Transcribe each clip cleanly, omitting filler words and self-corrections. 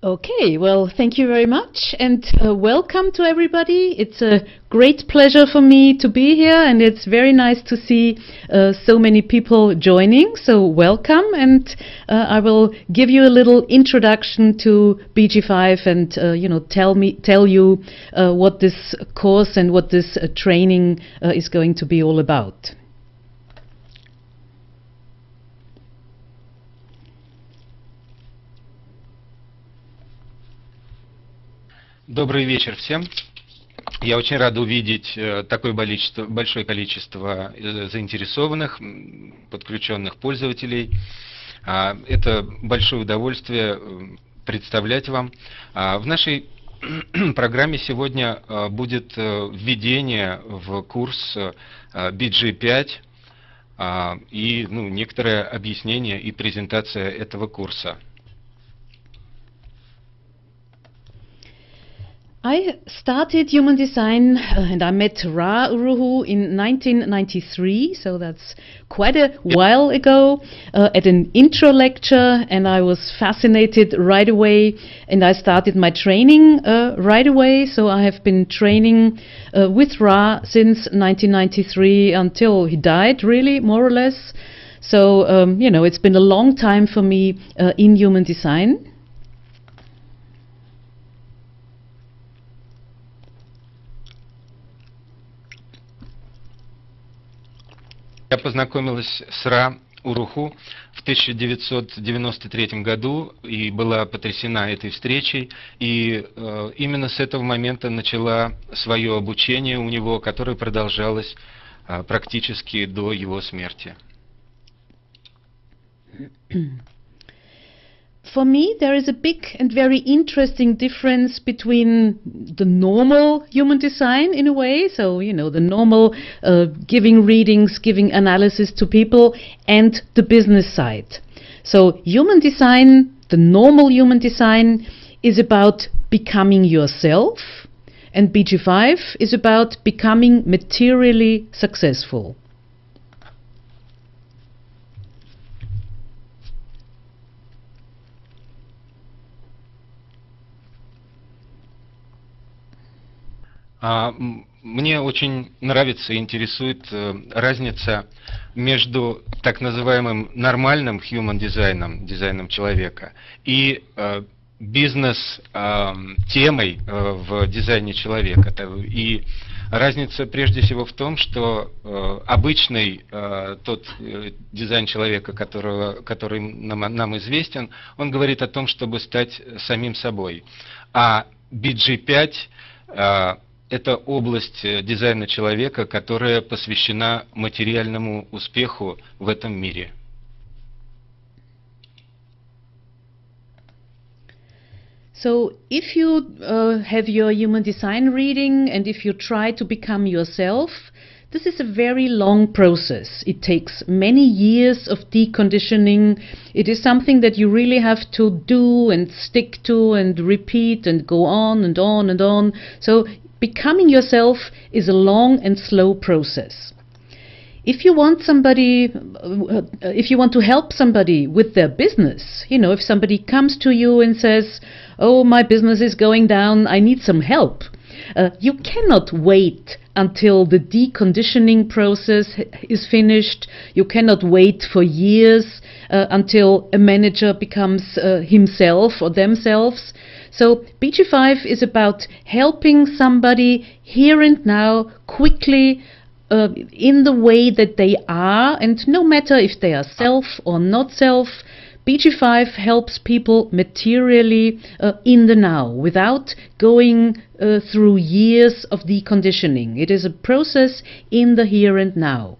Okay, well, thank you very much, and welcome to everybody. It's a great pleasure for me to be here, and it's very nice to see so many people joining. So welcome, and I will give you a little introduction to BG5 and tell you what this course and what this training is going to be all about. Добрый вечер всем. Я очень рад увидеть такое большое количество заинтересованных, подключенных пользователей. Это большое удовольствие представлять вам. В нашей программе сегодня будет введение в курс BG5 и некоторое объяснение и презентация этого курса. I started human design and I met Ra Uru Hu in 1993, so that's quite a while ago, at an intro lecture, and I was fascinated right away, and I started my training right away. So I have been training with Ra since 1993 until he died, really, more or less. So, it's been a long time for me in human design. Я познакомилась с Ра Уру Ху в 1993 году и была потрясена этой встречей. И именно с этого момента начала свое обучение у него, которое продолжалось практически до его смерти. For me, there is a big and very interesting difference between the normal human design in a way, so, the normal giving readings, giving analysis to people, and the business side. So, human design, the normal human design, is about becoming yourself, and BG5 is about becoming materially successful. Мне очень нравится и интересует разница между так называемым нормальным human дизайном, дизайном человека, и бизнес-темой в дизайне человека. И разница прежде всего в том, что обычный тот дизайн человека, который нам известен, он говорит о том, чтобы стать самим собой. А BG5 это область дизайна человека, которая посвящена материальному успеху в этом мире. So, if you have your human design reading and if you try to become yourself, this is a very long process. It takes many years of deconditioning. It is something that you really have to do and stick to and repeat and go on and on and on. So, becoming yourself is a long and slow process. If you want to help somebody with their business, if somebody comes to you and says, "Oh, my business is going down, I need some help," you cannot wait until the deconditioning process is finished. You cannot wait for years until a manager becomes himself or themselves. So BG5 is about helping somebody here and now, quickly, in the way that they are, and no matter if they are self or not self, BG5 helps people materially in the now, without going through years of deconditioning. It is a process in the here and now.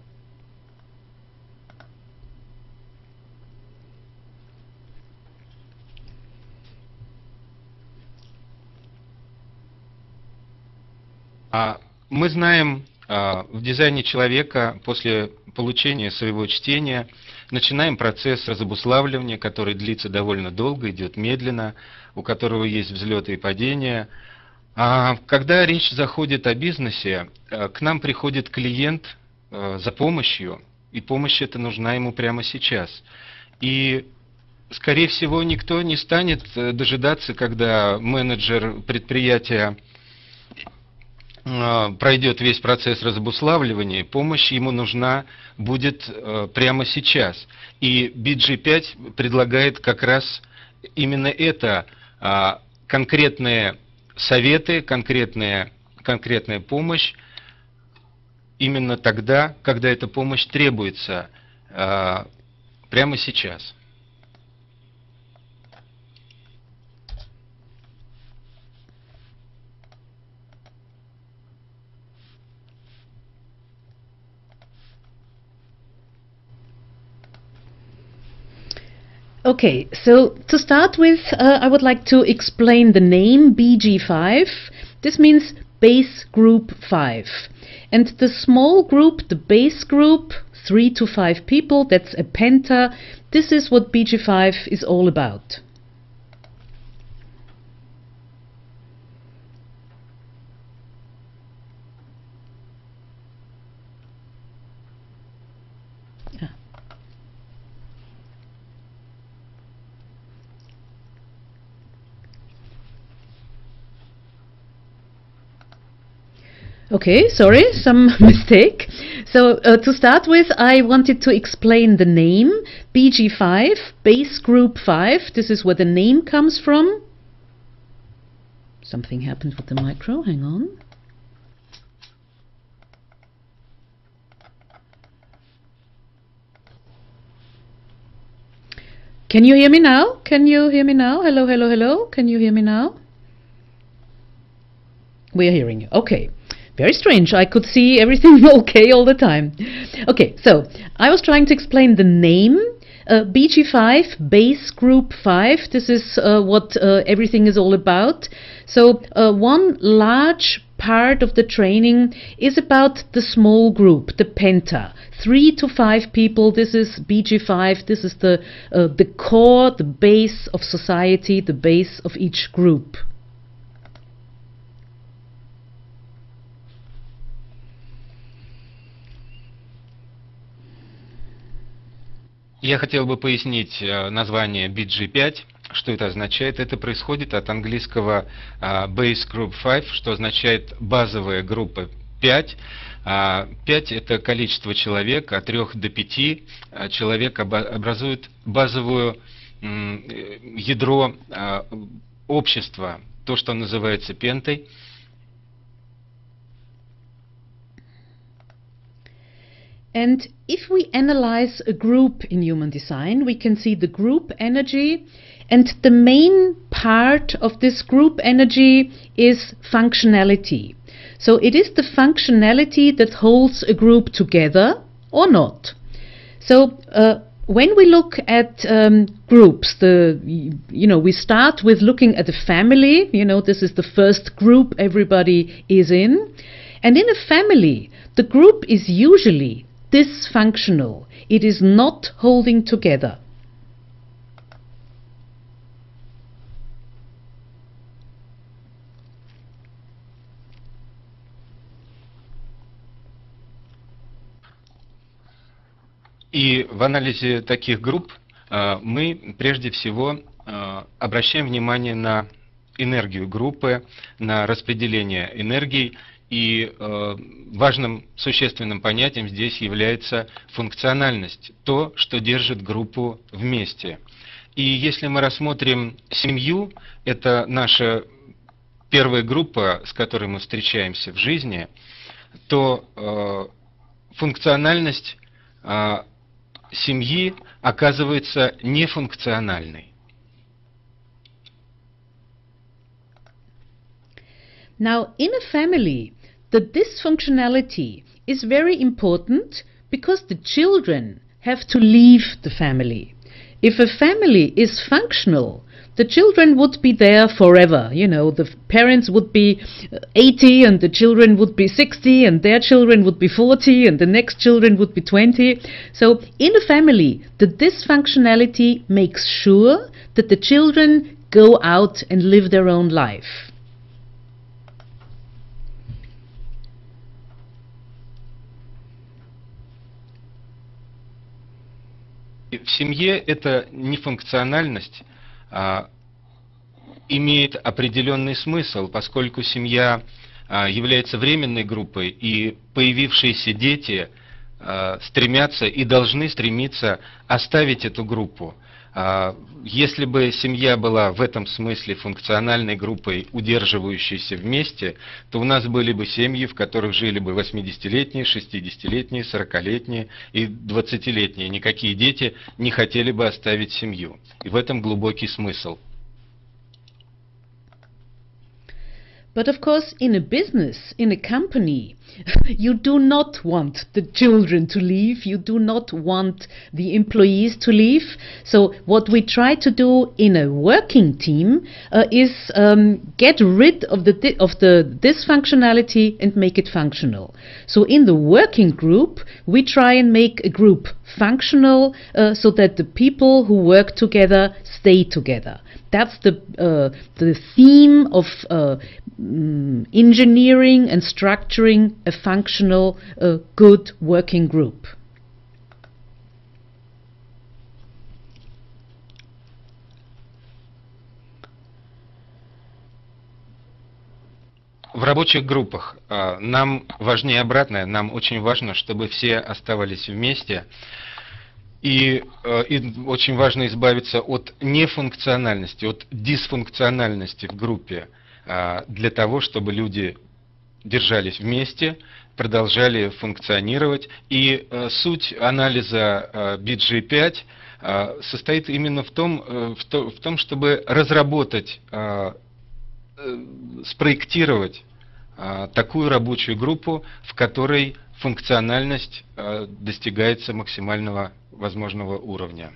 Мы знаем, в дизайне человека после получения своего чтения начинаем процесс разобуславливания, который длится довольно долго, идет медленно, у которого есть взлеты и падения. Когда речь заходит о бизнесе, к нам приходит клиент за помощью, и помощь эта нужна ему прямо сейчас. И скорее всего, никто не станет дожидаться, когда менеджер предприятия пройдет весь процесс разобуславливания. Помощь ему нужна будет прямо сейчас. И BG5 предлагает как раз именно это: конкретные советы, конкретная помощь именно тогда, когда эта помощь требуется прямо сейчас. Okay, so to start with, I would like to explain the name BG5. This means base group 5. And the small group, the base group, 3 to 5 people, that's a penta. This is what BG5 is all about. Okay, sorry, some mistake. So to start with, I wanted to explain the name BG5, base group 5. This is where the name comes from. Something happened with the micro, hang on. Can you hear me now? Can you hear me now? Hello, hello, hello. Can you hear me now? We are hearing you. Okay. Very strange. I could see everything okay all the time. Okay, so I was trying to explain the name BG5, base group 5. This is what everything is all about. So one large part of the training is about the small group, the penta. 3 to 5 people. This is BG5. This is the core, the base of society, the base of each group. Я хотел бы пояснить название BG5, что это означает. Это происходит от английского Base Group 5, что означает базовая группа 5. 5 это количество человек, от 3 до 5 человек образует базовую ядро общества, то, что называется пентой. And if we analyze a group in human design, we can see the group energy, and the main part of this group energy is functionality. So it is the functionality that holds a group together or not. So when we look at groups, we start with looking at a family. This is the first group everybody is in. And in a family, the group is usually dysfunctional. It is not holding together. И в анализе таких групп мы прежде всего обращаем внимание на энергию группы, на распределение энергий. И важным существенным понятием здесь является функциональность, то, что держит группу вместе. И если мы рассмотрим семью, это наша первая группа, с которой мы встречаемся в жизни, то функциональность семьи оказывается нефункциональной. Now, in a family, the dysfunctionality is very important because the children have to leave the family. If a family is functional, the children would be there forever. The parents would be 80 and the children would be 60 and their children would be 40 and the next children would be 20. So in a family, the dysfunctionality makes sure that the children go out and live their own life. В семье эта нефункциональность имеет определенный смысл, поскольку семья является временной группой, и появившиеся дети стремятся и должны стремиться оставить эту группу. Если бы семья была в этом смысле функциональной группой, удерживающейся вместе, то у нас были бы семьи, в которых жили бы 80-летние, 60-летние, 40-летние и 20-летние. Никакие дети не хотели бы оставить семью. И в этом глубокий смысл. But of course, in a business, in a company, you do not want the children to leave, you do not want the employees to leave. So what we try to do in a working team is get rid of the dysfunctionality and make it functional. So in the working group, we try and make a group functional so that the people who work together stay together. That's the theme of engineering and structuring a functional, good working group. В рабочих группах нам важнее обратное, нам очень важно, чтобы все оставались вместе. И очень важно избавиться от нефункциональности, от дисфункциональности в группе, для того, чтобы люди держались вместе, продолжали функционировать. И суть анализа BG5 состоит именно в том, чтобы разработать, спроектировать такую рабочую группу, в которой функциональность достигается максимального возможного уровня.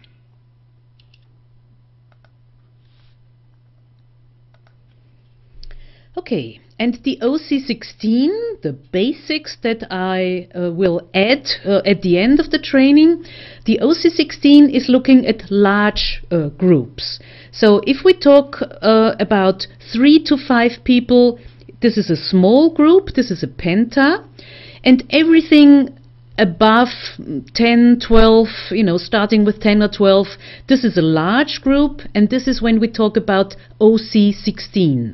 Okay, and the OC16, the basics that I will add at the end of the training, the OC16 is looking at large groups. So if we talk about 3 to 5 people, this is a small group, this is a penta, and everything above 10, 12, starting with 10 or 12, this is a large group, and this is when we talk about OC16.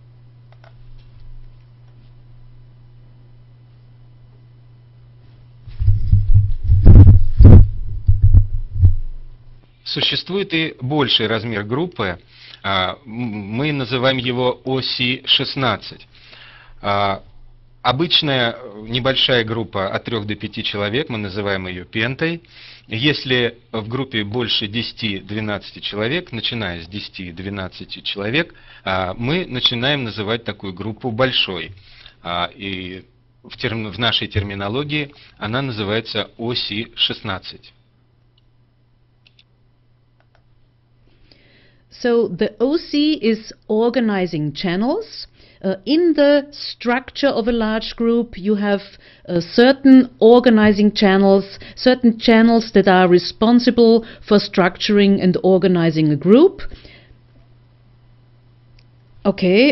Существует и больший размер группы, мы называем его OC16. Обычная небольшая группа от 3 до 5 человек, мы называем ее пентой. Если в группе больше 10-12 человек, начиная с 10-12 человек, мы начинаем называть такую группу большой. И в нашей терминологии она называется OC16. So the OC is organizing channels. In the structure of a large group, you have certain organizing channels, certain channels that are responsible for structuring and organizing a group. Okay,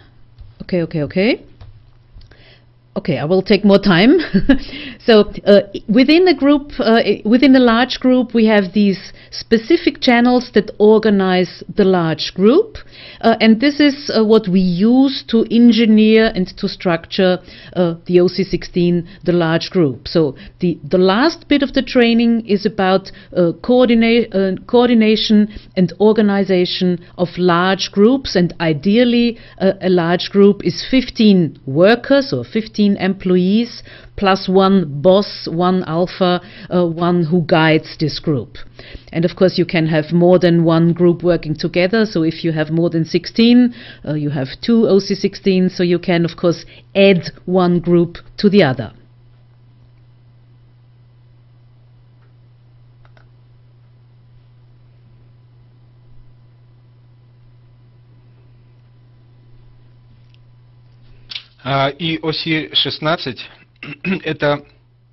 I will take more time. So within a group, within a large group, we have these specific channels that organize the large group, and this is what we use to engineer and to structure the OC16, the large group. So the last bit of the training is about coordination and organization of large groups, and ideally a large group is 15 workers or 15 employees plus one boss, one alpha, one who guides this group. And of course you can have more than one group working together, so if you have more than 16, you have 2 OC16, so you can of course add one group to the other. И OC16 это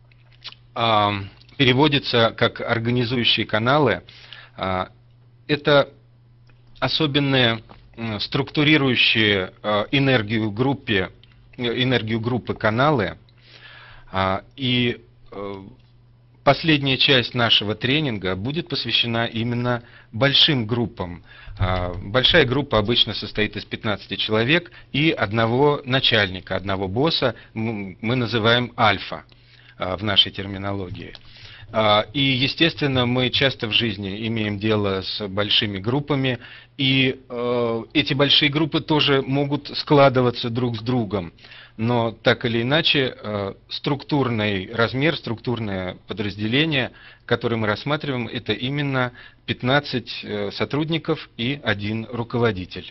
переводится как организующие каналы. Это особенные структурирующие энергию группы каналы. И Последняя часть нашего тренинга будет посвящена именно большим группам. Большая группа обычно состоит из 15 человек и одного начальника, одного босса, мы называем альфа в нашей терминологии. И, естественно, мы часто в жизни имеем дело с большими группами, и эти большие группы тоже могут складываться друг с другом. Но так или иначе, структурный размер, структурное подразделение, которое мы рассматриваем, это именно 15 сотрудников и один руководитель.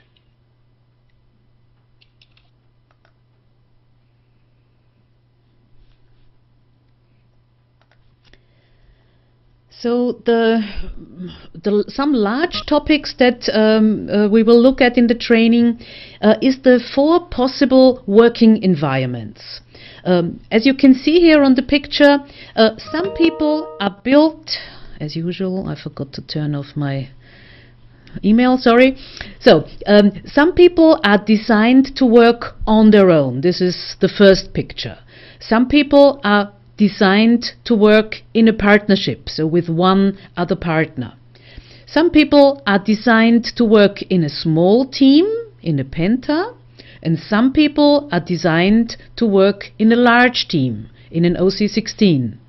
So some large topics that we will look at in the training is the 4 possible working environments. As you can see here on the picture, some people are built, as usual, I forgot to turn off my email, sorry. So, some people are designed to work on their own. This is the first picture. Some people are designed to work in a partnership, so with one other partner. Some people are designed to work in a small team, in a penta, and some people are designed to work in a large team, in an OC16.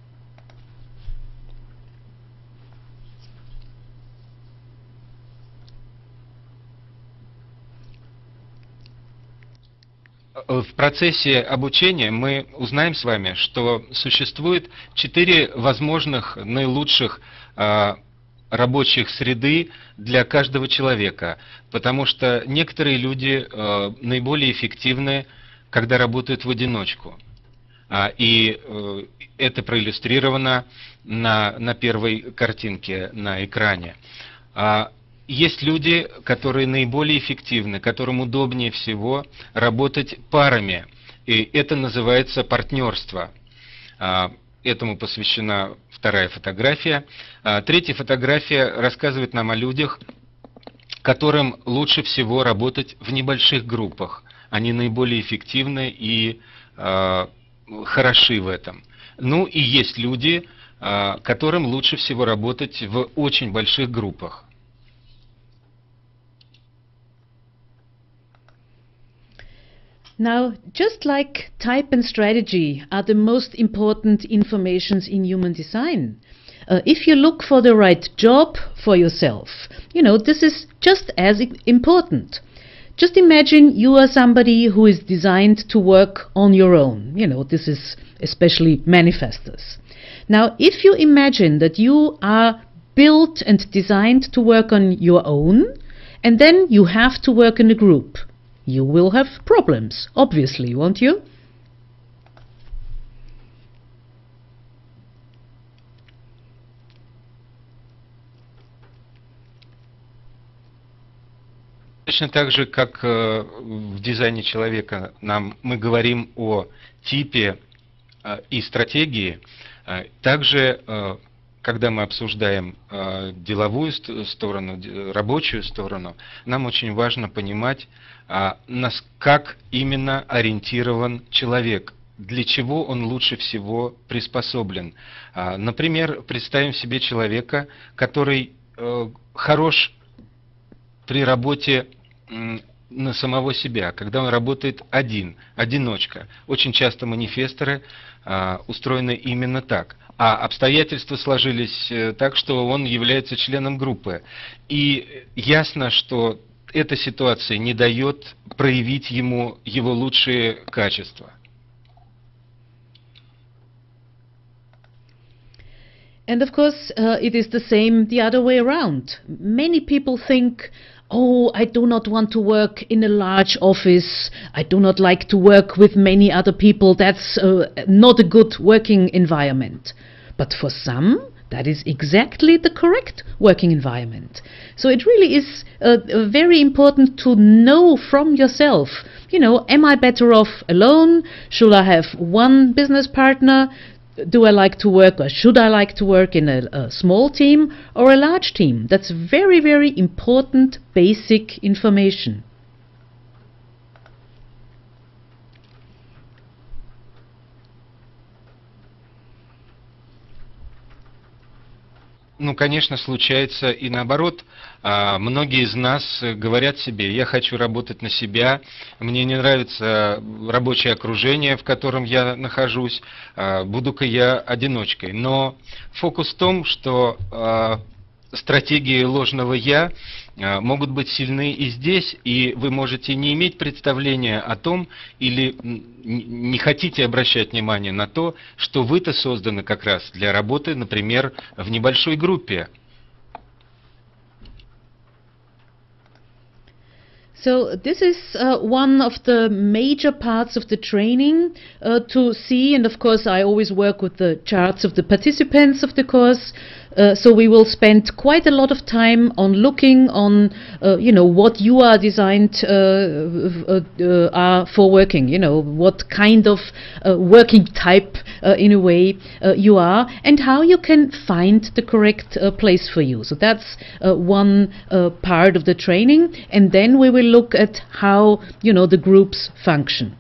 В процессе обучения мы узнаем с вами, что существует 4 возможных наилучших рабочих среды для каждого человека, потому что некоторые люди наиболее эффективны, когда работают в одиночку. И это проиллюстрировано на первой картинке на экране. Есть люди, которые наиболее эффективны, которым удобнее всего работать парами. И это называется партнерство. Этому посвящена вторая фотография. Третья фотография рассказывает нам о людях, которым лучше всего работать в небольших группах. Они наиболее эффективны и хороши в этом. Ну и есть люди, которым лучше всего работать в очень больших группах. Now, just like type and strategy are the most important informations in human design, if you look for the right job for yourself, this is just as important. Just imagine you are somebody who is designed to work on your own. This is especially manifestors. Now, if you imagine that you are built and designed to work on your own, and then you have to work in a group, you will have problems, obviously, won't you? Точно так же, как в дизайне человека мы говорим о типе и стратегии, также, когда мы обсуждаем деловую сторону, рабочую сторону, нам очень важно понимать, как именно ориентирован человек, для чего он лучше всего приспособлен. Например, представим себе человека, который хорош при работе на самого себя, когда он работает одиночка. Очень часто манифесторы устроены именно так. А обстоятельства сложились так, что он является членом группы. И ясно, что эта ситуация не дает проявить ему его лучшие качества. And of course, it is the same the other way around. Many people think, oh, I do not want to work in a large office. I do not like to work with many other people. That's not a good working environment. But for some, that is exactly the correct working environment. So it really is very important to know from yourself, am I better off alone? Should I have one business partner? Do I like to work, or should I like to work in a small team or a large team? That's very, very important basic information. Ну, конечно, случается и наоборот. Многие из нас говорят себе: я хочу работать на себя, мне не нравится рабочее окружение, в котором я нахожусь, буду-ка я одиночкой. Но фокус в том, что стратегии ложного «я» могут быть сильны и здесь, и вы можете не иметь представления о том, или не хотите обращать внимание на то, что вы-то созданы как раз для работы, например, в небольшой группе. So this is one of the major parts of the training to see, and of course I always work with the charts of the participants of the course. So we will spend quite a lot of time on looking on, what you are designed are for working. What kind of working type, in a way, you are, and how you can find the correct place for you. So that's one part of the training, and then we will look at how the groups function.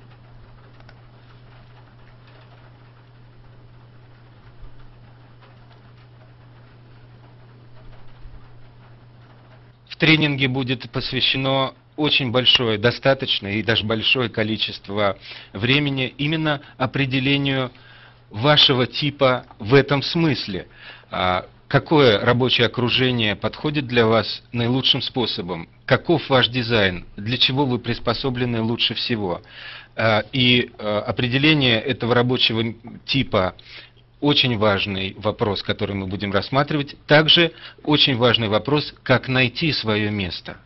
В тренинге будет посвящено очень большое, достаточное и даже большое количество времени именно определению вашего типа в этом смысле. Какое рабочее окружение подходит для вас наилучшим способом? Каков ваш дизайн? Для чего вы приспособлены лучше всего? И определение этого рабочего типа очень важный вопрос, который мы будем рассматривать. Также очень важный вопрос, как найти свое место.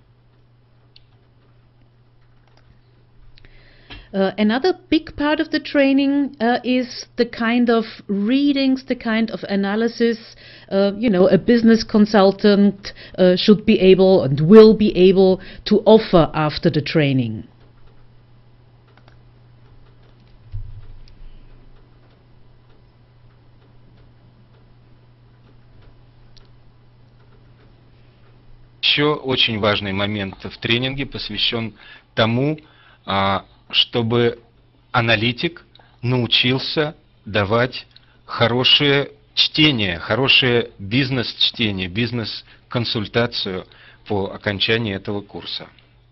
Another big part of the training is the kind of readings, the kind of analysis, a business consultant should be able and will be able to offer after the training. Еще очень важный момент в тренинге посвящен тому, чтобы аналитик научился давать хорошее чтение, хорошее бизнес-чтение, бизнес-консультацию по окончании этого курса.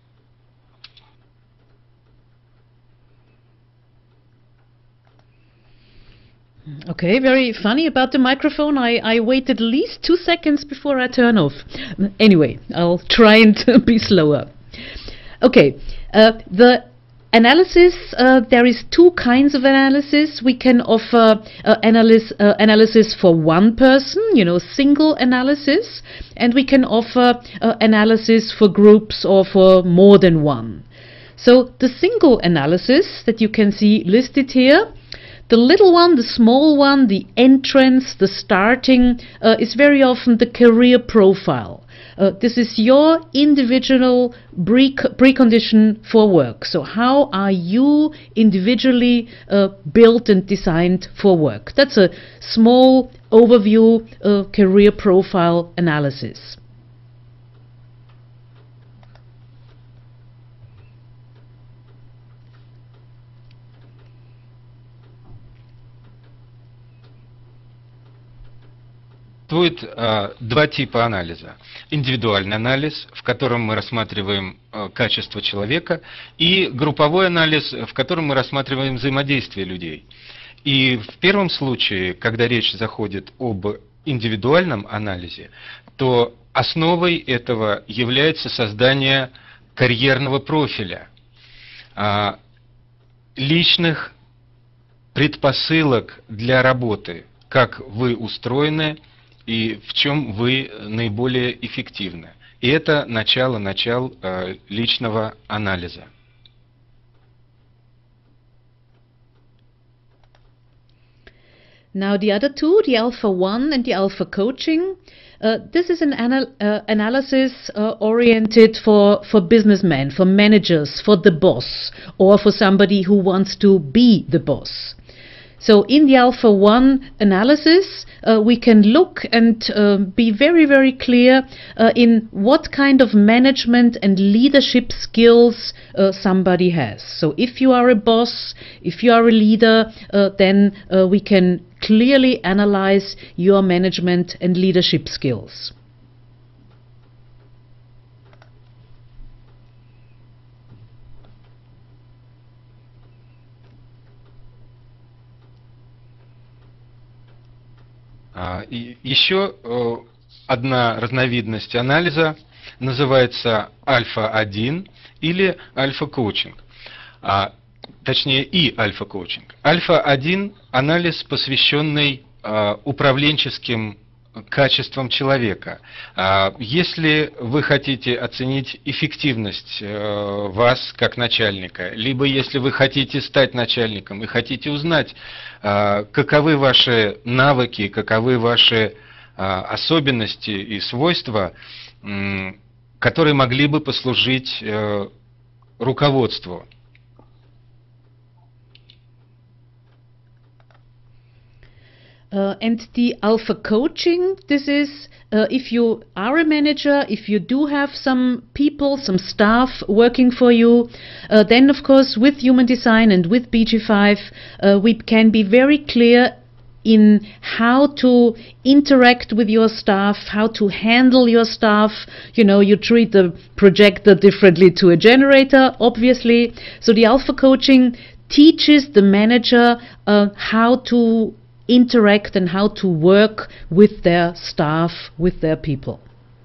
Okay, very funny about the microphone. I waited at least 2 seconds before I turn off. Anyway, I'll try and be slower. Okay, the analysis, there is two kinds of analysis. We can offer analysis for one person, single analysis, and we can offer analysis for groups or for more than one. So the single analysis that you can see listed here, the little one, the small one, the entrance, the starting, is very often the career profile. This is your individual precondition for work. So how are you individually built and designed for work? That's a small overview career profile analysis. Существует два типа анализа. Индивидуальный анализ, в котором мы рассматриваем качество человека, и групповой анализ, в котором мы рассматриваем взаимодействие людей. И в первом случае, когда речь заходит об индивидуальном анализе, то основой этого является создание карьерного профиля, личных предпосылок для работы, как вы устроены и в чем вы наиболее эффективны. И это начало личного анализа. Now the other two, the Alpha 1 and the Alpha Coaching, this is an analysis oriented for businessmen, for managers, for the boss, or for somebody who wants to be the boss. So in the Alpha 1 analysis, we can look and be very, very clear in what kind of management and leadership skills somebody has. So if you are a boss, if you are a leader, then we can clearly analyze your management and leadership skills. Еще одна разновидность анализа называется альфа-1 или альфа-коучинг, точнее и альфа-коучинг. Альфа-1 – анализ, посвященный управленческим качествам человека. Если вы хотите оценить эффективность вас как начальника, либо если вы хотите стать начальником и хотите узнать, каковы ваши навыки, каковы ваши особенности и свойства, которые могли бы послужить руководству. And the alpha coaching, this is if you are a manager, if you do have some people, some staff working for you, then of course with Human Design and with BG5, we can be very clear in how to interact with your staff, how to handle your staff. You know, you treat the projector differently to a generator, obviously. So the alpha coaching teaches the manager how to interact and how to work with their staff, with their people.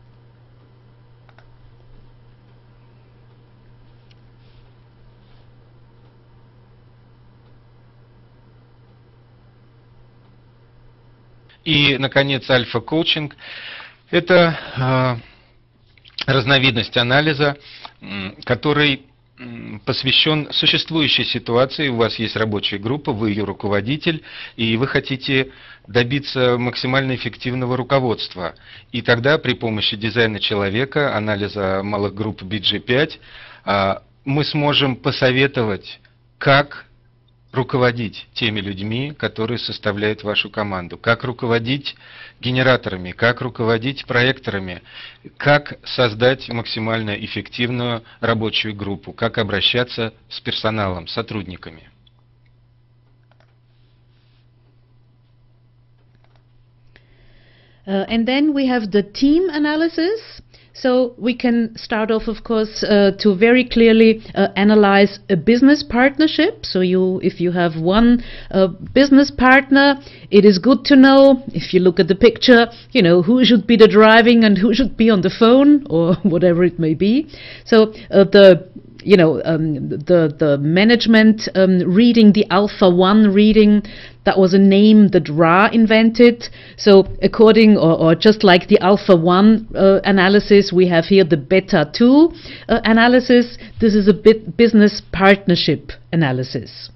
И, наконец, альфа-коучинг – это разновидность анализа, который посвящен существующей ситуации. У вас есть рабочая группа, вы ее руководитель, и вы хотите добиться максимально эффективного руководства. И тогда при помощи дизайна человека, анализа малых групп BG5, мы сможем посоветовать, как руководить теми людьми, которые составляют вашу команду, как руководить генераторами, как руководить проекторами, как создать максимально эффективную рабочую группу, как обращаться с персоналом, с сотрудниками. And then we have the team analysis. So we can start off, of course, to very clearly analyze a business partnership. So if you have one business partner, it is good to know, if you look at the picture, you know, who should be the driving and who should be on the phone or whatever it may be. So the management reading, the Alpha 1 reading, that was a name that Ra invented. So according, or just like the Alpha 1 analysis, we have here the Beta 2 analysis. This is a business partnership analysis.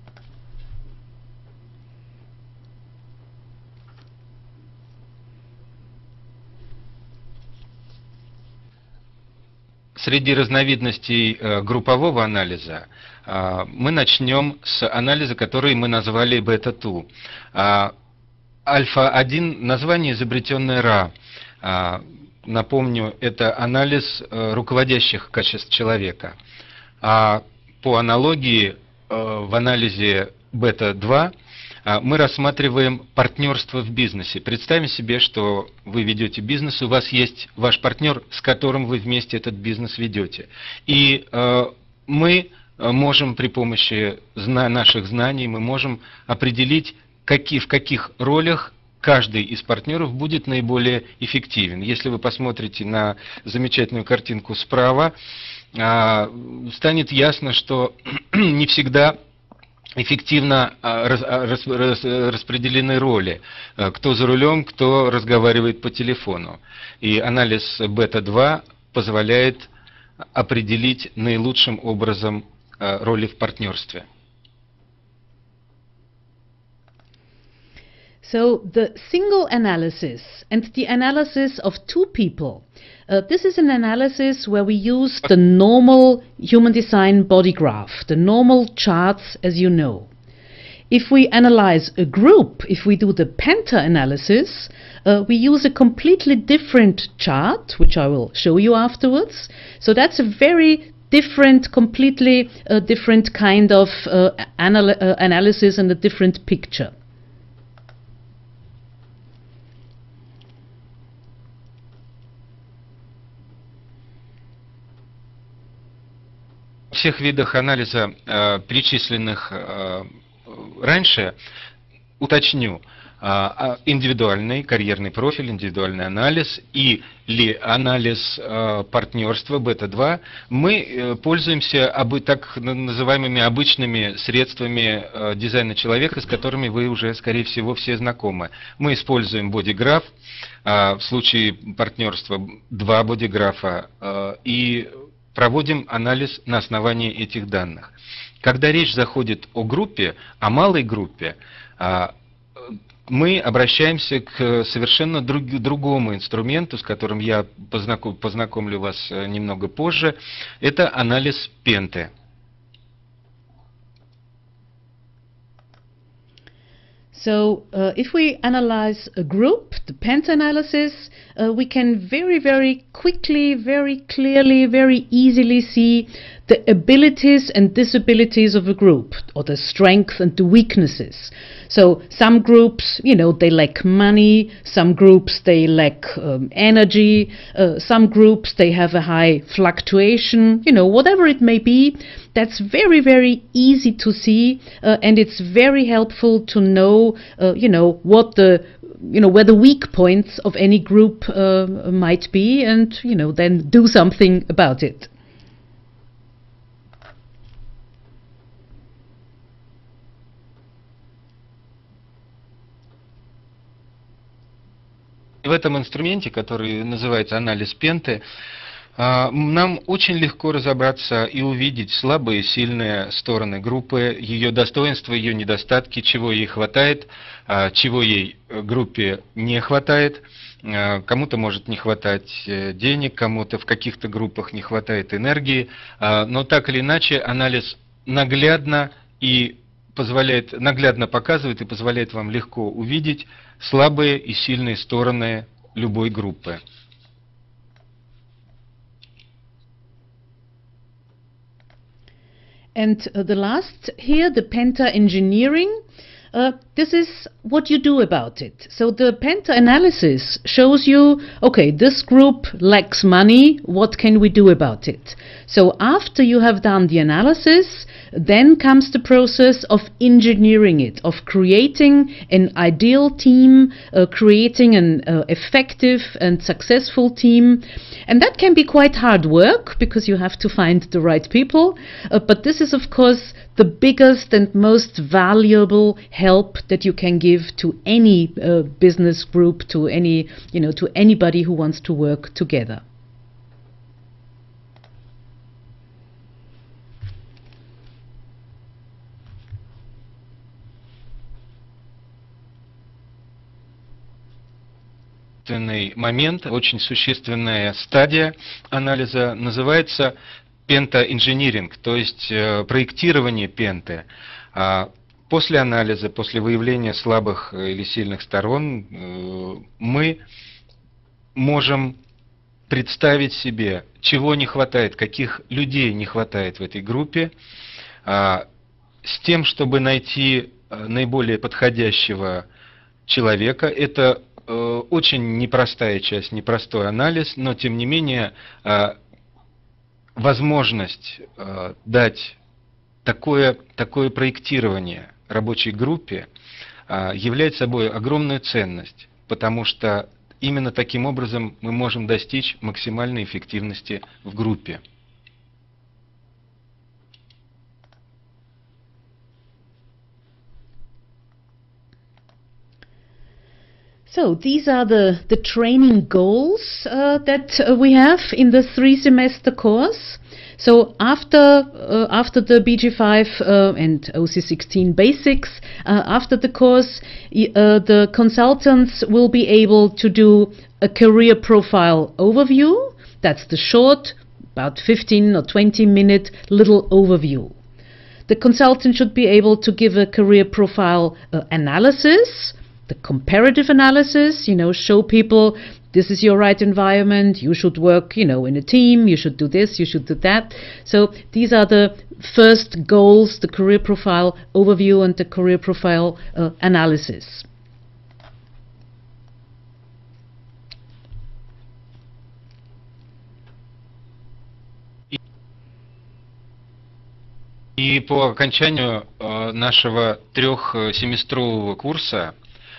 Среди разновидностей группового анализа мы начнем с анализа, который мы назвали Бета-2. Альфа-1 – название, изобретенное Ра. Напомню, это анализ руководящих качеств человека. А по аналогии в анализе Бета-2 мы рассматриваем партнерство в бизнесе. Представим себе, что вы ведете бизнес, у вас есть ваш партнер, с которым вы вместе этот бизнес ведете. И мы можем при помощи наших знаний, мы можем определить, в каких ролях каждый из партнеров будет наиболее эффективен. Если вы посмотрите на замечательную картинку справа, станет ясно, что не всегда эффективно распределены роли, кто за рулем, кто разговаривает по телефону. И анализ Бета-2 позволяет определить наилучшим образом роли в партнерстве. So the single analysis and the analysis of two people, this is an analysis where we use the normal human design body graph, the normal charts as you know. If we analyze a group, if we do the penta analysis, we use a completely different chart, which I will show you afterwards. So that's a very different, completely different kind of analysis and a different picture. всех видах анализа, перечисленных раньше, уточню. Индивидуальный карьерный профиль, индивидуальный анализ или анализ партнерства бета-2, мы пользуемся так называемыми обычными средствами дизайна человека, с которыми вы уже, скорее всего, все знакомы. Мы используем бодиграф, в случае партнерства 2 бодиграфа, и проводим анализ на основании этих данных. Когда речь заходит о группе, о малой группе, мы обращаемся к совершенно другому инструменту, с которым я познакомлю вас немного позже. Это анализ Пенте. So, if we analyze a group, the Penta analysis, we can very, very quickly, very clearly, very easily see the abilities and disabilities of a group, or the strengths and the weaknesses. So, some groups, they lack money, some groups, they lack energy, some groups, they have a high fluctuation, whatever it may be. That's very, very easy to see, and it's very helpful to know, what where the weak points of any group might be, and then do something about it. В этом инструменте, который называется анализ Пенте, нам очень легко разобраться и увидеть слабые и сильные стороны группы, ее достоинства, ее недостатки, чего ей хватает, чего ей группе не хватает. Кому-то может не хватать денег, кому-то в каких-то группах не хватает энергии, но так или иначе анализ наглядно показывает и позволяет вам легко увидеть слабые и сильные стороны любой группы. And the last here, the Penta engineering, this is what you do about it. So the Penta analysis shows you, okay, this group lacks money, what can we do about it? So after you have done the analysis, then comes the process of engineering it, of creating an ideal team, creating an effective and successful team. And that can be quite hard work, because you have to find the right people. But this is, of course, the biggest and most valuable help that you can give to any business group, to anybody who wants to work together. Момент, очень существенная стадия анализа называется пента-инжиниринг, то есть проектирование пенты. После анализа, после выявления слабых или сильных сторон, мы можем представить себе, чего не хватает, каких людей не хватает в этой группе, с тем, чтобы найти наиболее подходящего человека. Это очень непростая часть, непростой анализ, но тем не менее возможность дать такое проектирование рабочей группе является собой огромную ценность, потому что именно таким образом мы можем достичь максимальной эффективности в группе. So these are the training goals that we have in the 3-semester course. So after the BG5 and OC16 basics, after the course, the consultants will be able to do a career profile overview. That's the short, about 15 or 20-minute little overview. The consultant should be able to give a career profile analysis, the comparative analysis, show people this is your right environment, you should work, in a team, you should do this, you should do that. So these are the first goals, the career profile overview and the career profile analysis. И по окончанию нашего трехсеместрового курса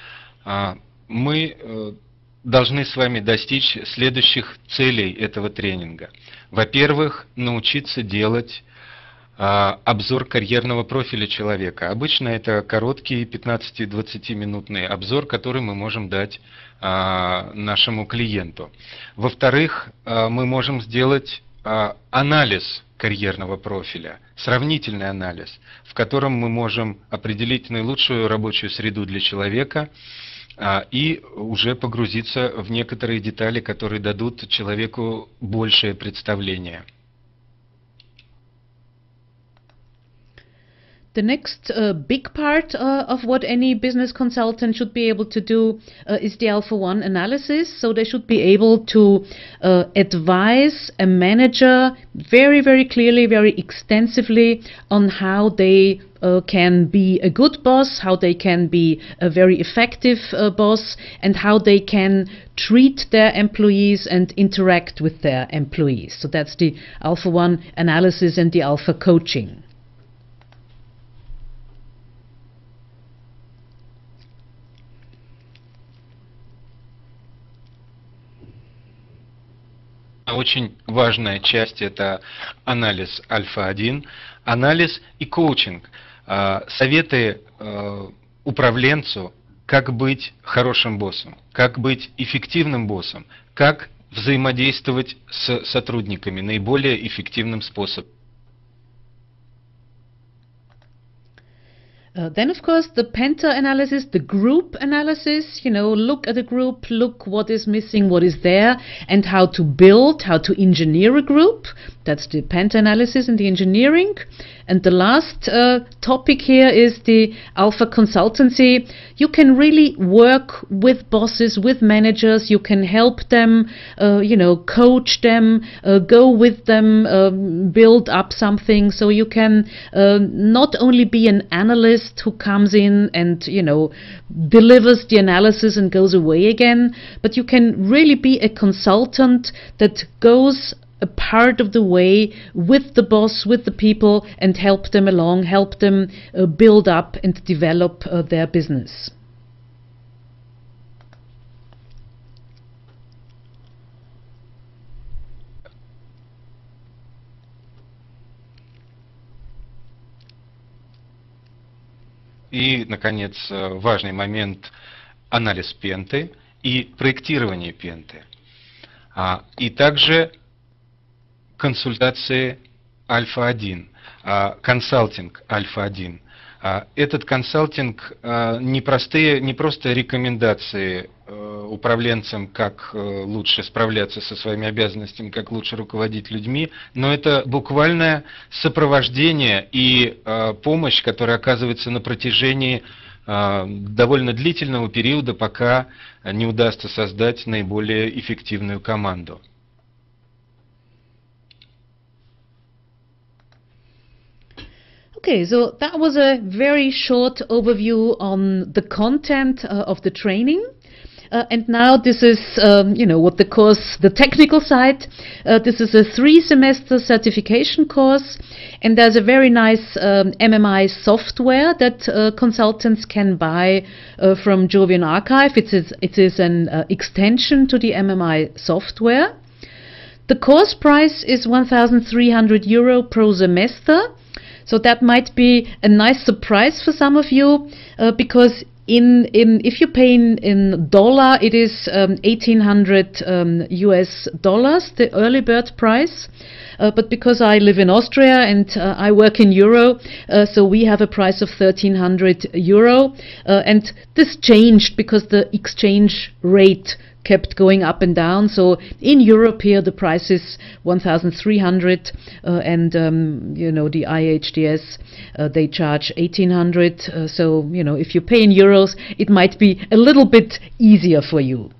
мы должны с вами достичь следующих целей этого тренинга. Во-первых, научиться делать обзор карьерного профиля человека. Обычно это короткий 15-20 минутный обзор, который мы можем дать нашему клиенту. Во-вторых, мы можем сделать анализ карьерного профиля, сравнительный анализ, в котором мы можем определить наилучшую рабочую среду для человека и уже погрузиться в некоторые детали, которые дадут человеку большее представление. The next big part of what any business consultant should be able to do is the Alpha One analysis. So they should be able to advise a manager very, very clearly, very extensively on how they can be a good boss, how they can be a very effective boss, and how they can treat their employees and interact with their employees. So that's the Alpha One analysis and the Alpha coaching. Очень важная часть – это анализ Альфа-1, анализ и коучинг. Советы управленцу, как быть хорошим боссом, как быть эффективным боссом, как взаимодействовать с сотрудниками наиболее эффективным способом. Then, of course, the Penta analysis, the group analysis, look at a group, look what is missing, what is there, and how to build, how to engineer a group. That's the Penta analysis and the engineering. And the last topic here is the Alpha consultancy. You can really work with bosses, with managers. You can help them, coach them, go with them, build up something. So you can not only be an analyst who comes in and, delivers the analysis and goes away again, but you can really be a consultant that goes a part of the way with the boss, with the people, and help them along, help them build up and develop their business. И, наконец, важный момент – анализ пенты и проектирование пенты. И также консультации Альфа-1, консалтинг Альфа-1. Этот консалтинг не просто рекомендации управленцам, как лучше справляться со своими обязанностями, как лучше руководить людьми, но это буквальное сопровождение и помощь, которая оказывается на протяжении довольно длительного периода, пока не удастся создать наиболее эффективную команду. Okay, so that was a very short overview on the content of the training. And now this is, what the course, the technical side. This is a 3-semester certification course, and there's a very nice MMI software that consultants can buy from Jovian Archive. It is an extension to the MMI software. The course price is €1,300 per semester. So that might be a nice surprise for some of you, because if you pay in dollar, it is $1,800 US, the early bird price. But because I live in Austria and I work in euro, so we have a price of €1,300, and this changed because the exchange rate kept going up and down. So in Europe here the price is 1,300, and the IHDS they charge 1,800. So if you pay in euros, it might be a little bit easier for you.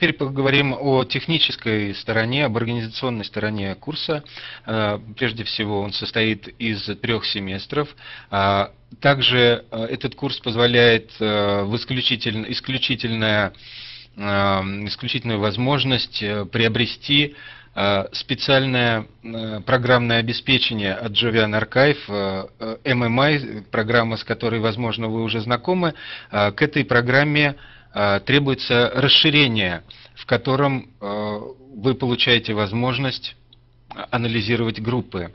Теперь поговорим о технической стороне, об организационной стороне курса. Прежде всего, он состоит из 3 семестров. Также этот курс позволяет в исключительную возможность приобрести специальное программное обеспечение от Jovian Archive, MMI, программа, с которой, возможно, вы уже знакомы. К этой программе требуется расширение, в котором вы получаете возможность анализировать группы.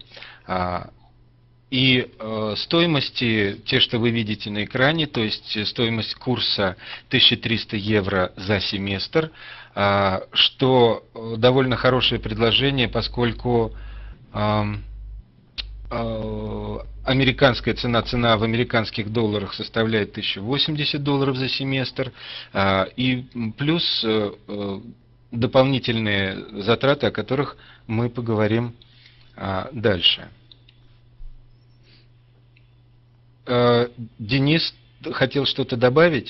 И стоимости, те, что вы видите на экране, то есть стоимость курса 1300 евро за семестр, что довольно хорошее предложение, поскольку американская цена в американских долларах составляет $1080 за семестр, и плюс дополнительные затраты, о которых мы поговорим дальше. Денис хотел что-то добавить?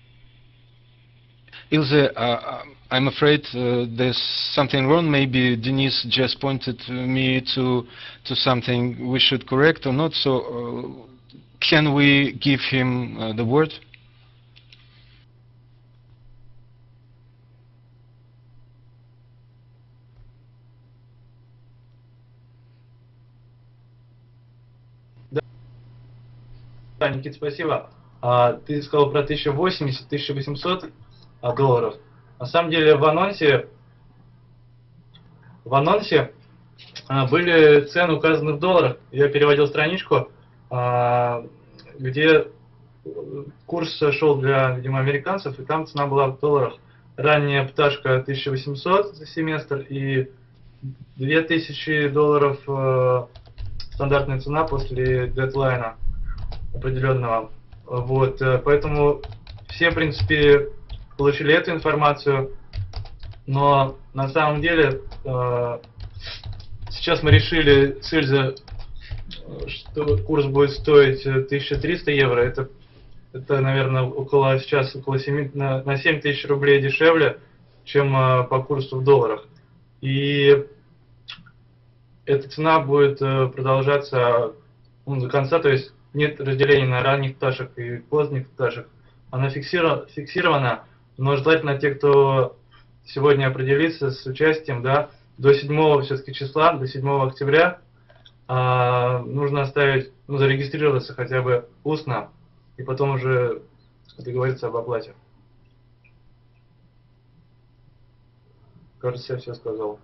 Ilse, I'm afraid there's something wrong. Maybe Denise just pointed me to something we should correct or not. So can we give him the word? Да, Никит, спасибо. Ты сказал про 1080-1800 долларов. На самом деле в анонсе были цены указаны в долларах. Я переводил страничку, где курс шел для, видимо, американцев, и там цена была в долларах. Ранняя пташка 1800 за семестр и $2000 стандартная цена после дедлайна определенного. Вот, поэтому все, в принципе, получили эту информацию, но на самом деле сейчас мы решили с Ильзой, что курс будет стоить 1300 евро. Это наверное, сейчас около 7 тысяч рублей дешевле, чем по курсу в долларах. И эта цена будет продолжаться до конца, то есть нет разделения на ранних пташек и поздних пташек. Она фиксирована, но желательно те, кто сегодня определится с участием, да, до 7 все-таки числа, до 7 октября нужно оставить, зарегистрироваться хотя бы устно, и потом уже договориться об оплате. Кажется, я все сказал.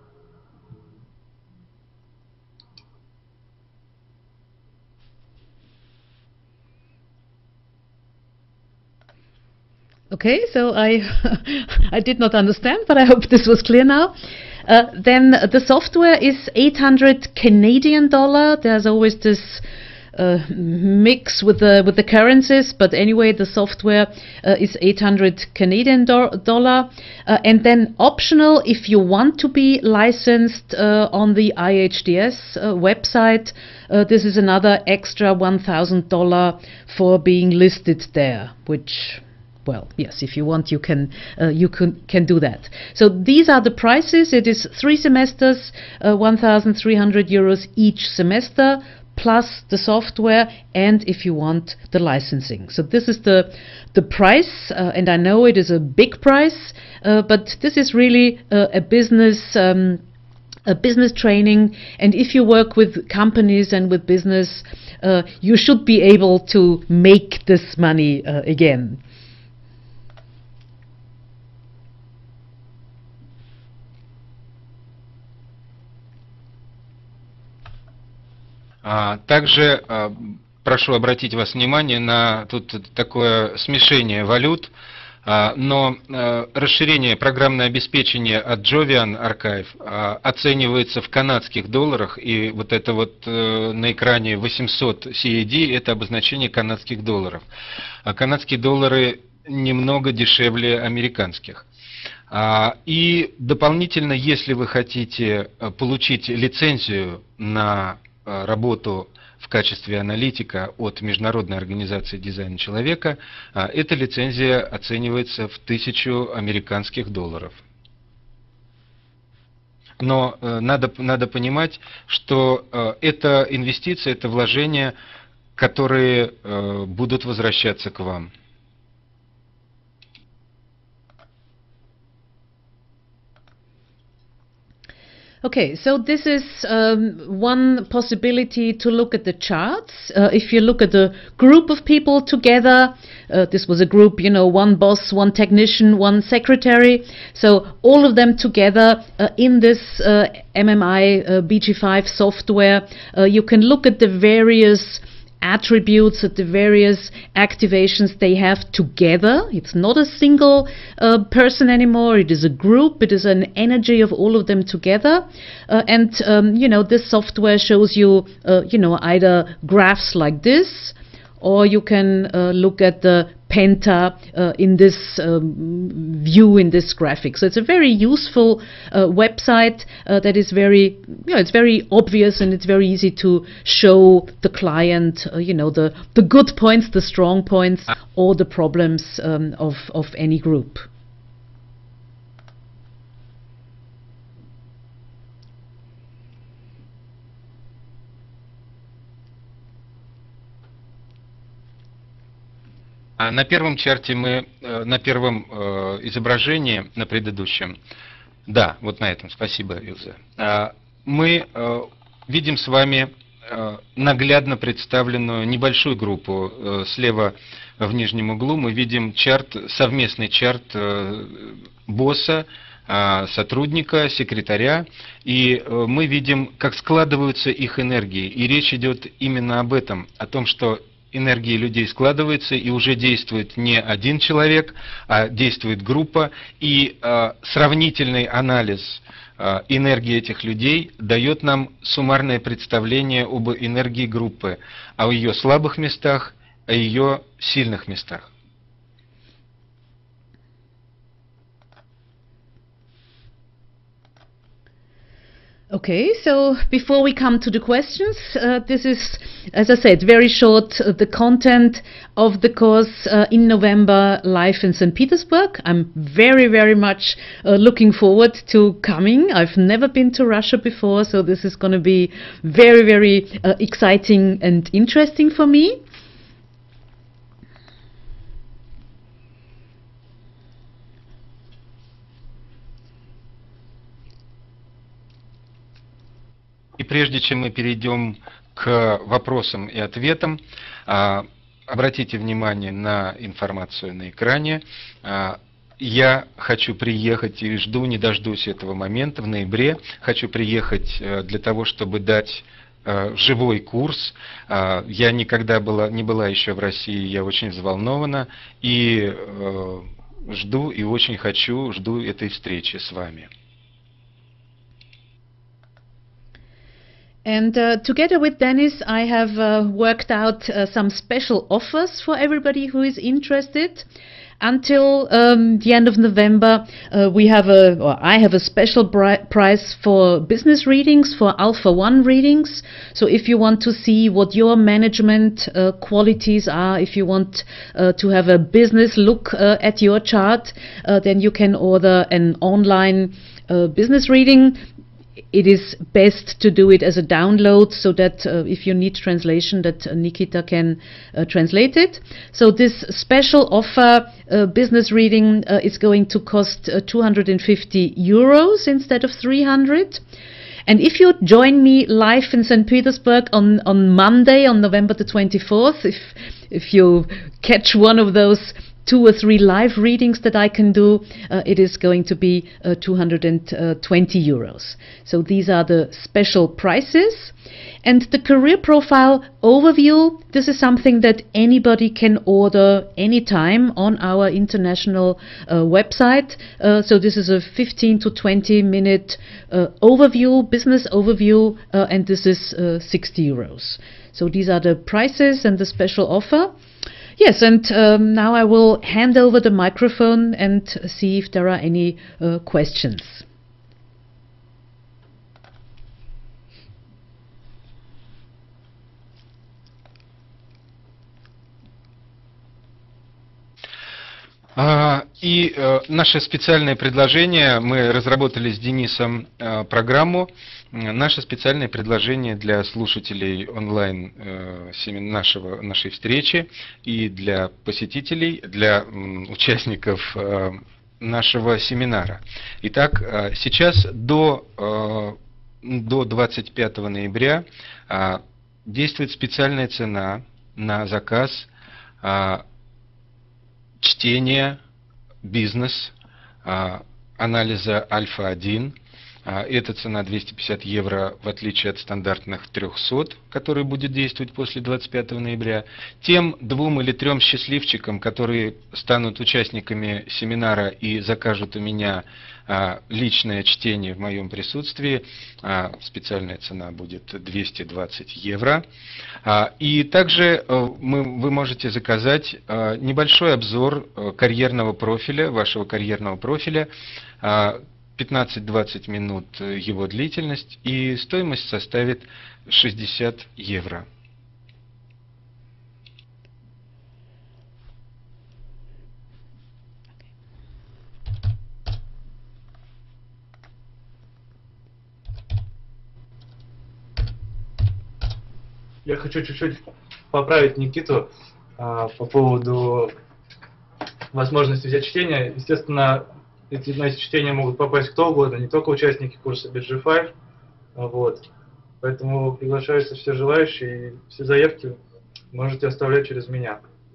Okay, so I did not understand, but I hope this was clear now. Then the software is 800 Canadian dollar. There's always this mix with the currencies, but anyway, the software is 800 Canadian dollar. And then optional, if you want to be licensed on the IHDS website, this is another extra $1,000 for being listed there, which, well, yes, if you want, you can do that. So these are the prices. It is 3 semesters, 1,300 euros each semester, plus the software, and if you want, the licensing. So this is the price, and I know it is a big price, but this is really a business training, and if you work with companies and with business, you should be able to make this money again. Также прошу обратить вас внимание на тут такое смешение валют, но расширение программное обеспечение от Jovian Archive оценивается в канадских долларах, и вот это вот на экране 800 CAD это обозначение канадских долларов. Канадские доллары немного дешевле американских. И дополнительно, если вы хотите получить лицензию на работу в качестве аналитика от Международной организации дизайна человека, эта лицензия оценивается в 1000 американских долларов. Но надо понимать, что это инвестиции, это вложения, которые будут возвращаться к вам. Okay, so this is one possibility to look at the charts. If you look at a group of people together, this was a group, you know, one boss, one technician, one secretary. So all of them together in this MMI BG5 software, you can look at the various attributes, at the various activations they have together. It's not a single person anymore, it is a group, it is an energy of all of them together. You know, this software shows you, you know, either graphs like this, or you can look at the penta in this view, in this graphic. So it's a very useful website that is very, you know, it's very obvious and it's very easy to show the client, you know, the good points, the strong points, or the problems of any group. На первом чарте мы, на первом изображении, на предыдущем, да, вот на этом, спасибо, Илза, мы видим с вами наглядно представленную небольшую группу. Слева в нижнем углу мы видим чарт, совместный чарт босса, сотрудника, секретаря, и мы видим, как складываются их энергии. И речь идет именно об этом, о том, что энергии людей складываются, и уже действует не один человек, а действует группа, и сравнительный анализ энергии этих людей дает нам суммарное представление об энергии группы, о ее слабых местах, о ее сильных местах. Okay, so before we come to the questions, this is, as I said, very short, the content of the course in November live in St. Petersburg. I'm very, very much looking forward to coming. I've never been to Russia before, so this is going to be very, very exciting and interesting for me. И прежде чем мы перейдем к вопросам и ответам, обратите внимание на информацию на экране. Я хочу приехать и жду, не дождусь этого момента в ноябре. Хочу приехать для того, чтобы дать живой курс. Я никогда не была еще в России, я очень взволнована и жду, и очень жду этой встречи с вами. And together with Dennis, I have worked out some special offers for everybody who is interested. Until the end of November, I have a special price for business readings, for Alpha 1 readings. So if you want to see what your management qualities are, if you want to have a business look at your chart, then you can order an online business reading. It is best to do it as a download so that if you need translation, that Nikita can translate it. So this special offer business reading is going to cost 250 euros instead of 300. And if you join me live in St. Petersburg on Monday, on November the 24th, if you catch one of those 2 or 3 live readings that I can do, it is going to be 220 euros. So these are the special prices. And the career profile overview, this is something that anybody can order anytime on our international website. So this is a 15 to 20 minute overview, business overview, and this is 60 euros. So these are the prices and the special offer. Yes, and now I will hand over the microphone and see if there are any questions. Наше специальное предложение, мы разработали с Денисом программу, наше специальное предложение для слушателей онлайн нашей встречи и для посетителей, для участников нашего семинара. Итак, сейчас до 25 ноября действует специальная цена на заказ чтения, бизнес, анализа альфа-1. Эта цена 250 евро, в отличие от стандартных 300, который будет действовать после 25 ноября. Тем 2 или 3 счастливчикам, которые станут участниками семинара и закажут у меня личное чтение в моем присутствии, специальная цена будет 220 евро. И также вы можете заказать небольшой обзор карьерного профиля, вашего карьерного профиля, 15-20 минут его длительность, и стоимость составит 60 евро. Я хочу чуть-чуть поправить Никиту по поводу возможности взять чтение. Естественно, на эти чтения могут попасть кто угодно, не только участники курса BG5. Вот. Поэтому приглашаются все желающие, и все заявки можете оставлять через меня.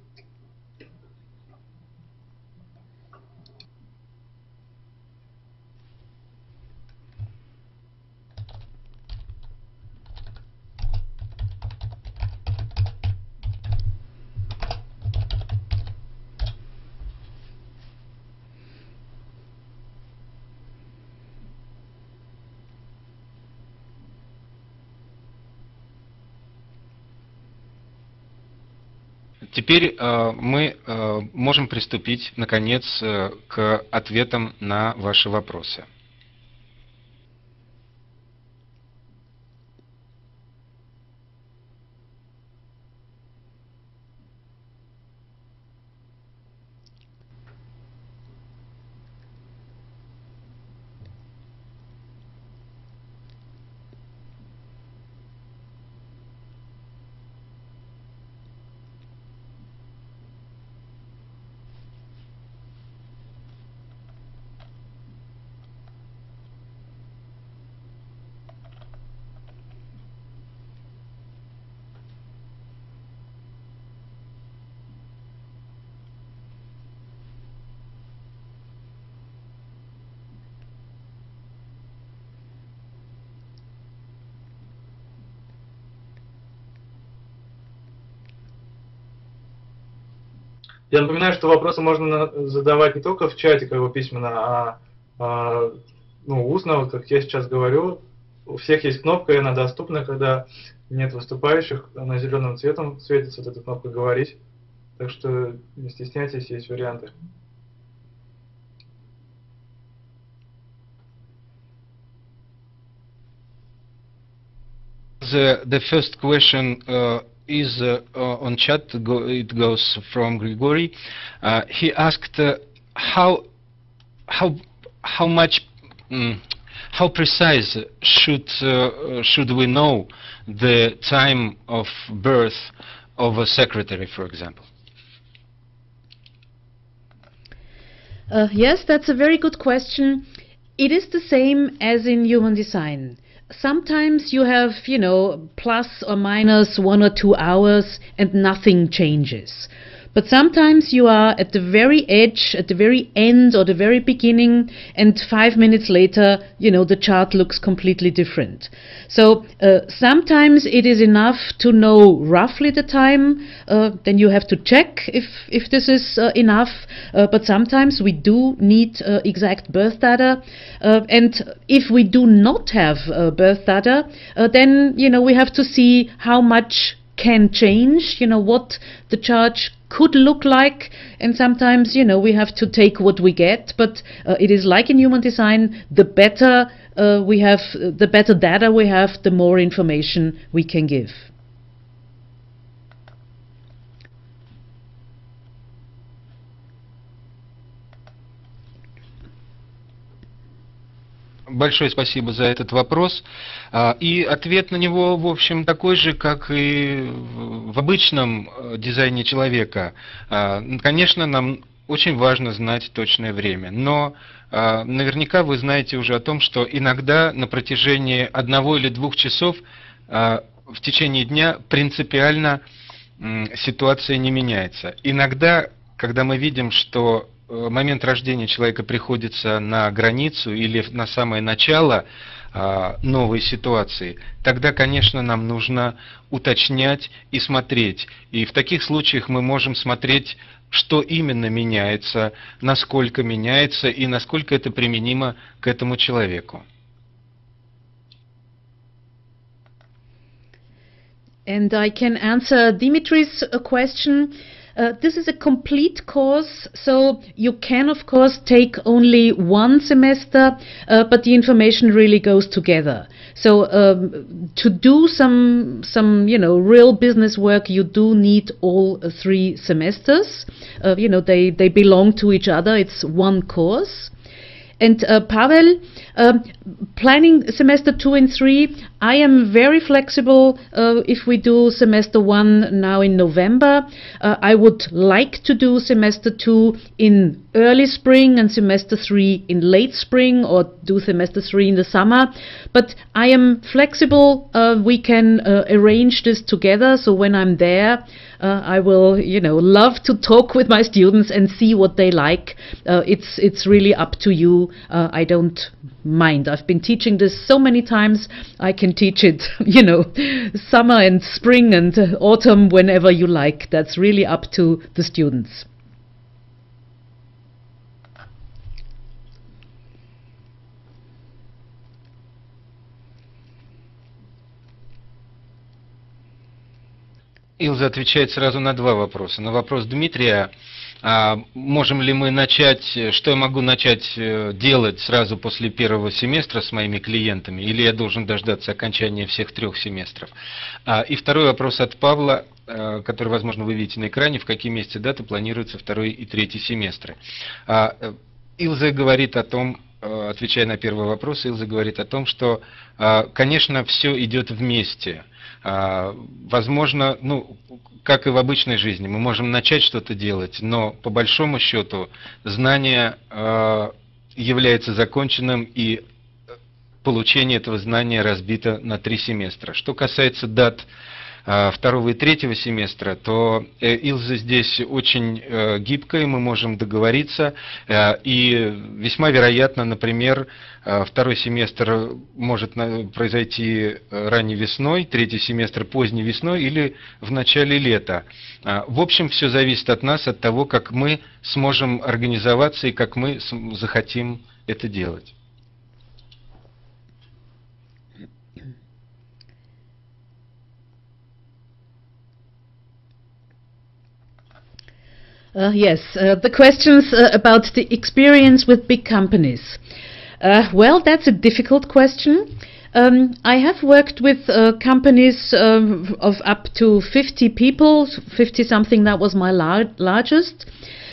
Теперь мы можем приступить, наконец, к ответам на ваши вопросы. Я напоминаю, что вопросы можно задавать не только в чате, как бы письменно, устно, вот как я сейчас говорю. У всех есть кнопка, и она доступна, когда нет выступающих, она зеленым цветом светится, вот эта кнопка «Говорить». Так что не стесняйтесь, есть варианты. The first question is on chat. It goes from Grigory. He asked how precise should we know the time of birth of a secretary, for example? Yes, that's a very good question. It is the same as in human design. Sometimes you have, plus or minus 1 or 2 hours and nothing changes. But sometimes you are at the very edge, at the very end or the very beginning, and 5 minutes later, the chart looks completely different. So sometimes it is enough to know roughly the time, then you have to check if this is enough, but sometimes we do need exact birth data, and if we do not have birth data, then we have to see how much can change, what the chart could look like, and sometimes we have to take what we get, but it is like in human design, the better we have, the better data we have, the more information we can give. Большое спасибо за этот вопрос. И ответ на него, в общем, такой же, как и в обычном дизайне человека. Конечно, нам очень важно знать точное время, но наверняка вы знаете уже о том, что иногда на протяжении 1 или 2 часов в течение дня принципиально ситуация не меняется. Иногда, когда мы видим, что момент рождения человека приходится на границу или на самое начало новой ситуации, тогда, конечно, нам нужно уточнять и смотреть. И в таких случаях мы можем смотреть, что именно меняется, насколько меняется и насколько это применимо к этому человеку. And I can answer Dimitri's question. This is a complete course, so you can of course take only 1 semester, but the information really goes together. So to do some real business work, you do need all 3 semesters. They belong to each other. It's 1 course. And Pavel, planning semester 2 and 3, I am very flexible. If we do semester 1 now in November, I would like to do semester 2 in early spring and semester 3 in late spring, or do semester 3 in the summer. But I am flexible. We can arrange this together. So when I'm there, I will, love to talk with my students and see what they like. It's really up to you. I don't mind. I've been teaching this so many times. I can teach it, summer and spring and autumn, whenever you like. That's really up to the students. Илза отвечает сразу на 2 вопроса. На вопрос Дмитрия, можем ли мы начать, что я могу начать делать сразу после 1-го семестра с моими клиентами, или я должен дождаться окончания всех 3 семестров. И второй вопрос от Павла, который, возможно, вы видите на экране, в какие месяцы даты планируются 2-й и 3-й семестры. Илза говорит о том, отвечая на 1-й вопрос, Илза говорит о том, что, конечно, все идет вместе. Возможно, как и в обычной жизни, мы можем начать что-то делать, но по большому счету знание является законченным, и получение этого знания разбито на 3 семестра. Что касается дат 2-го и 3-го семестра, то Илза здесь очень гибкая, мы можем договориться, и весьма вероятно, например, 2-й семестр может произойти ранней весной, 3-й семестр поздней весной или в начале лета. В общем, все зависит от нас, от того, как мы сможем организоваться и как мы захотим это делать. Yes, the questions about the experience with big companies. Well, that's a difficult question. I have worked with companies of up to 50 people, 50 something, that was my largest.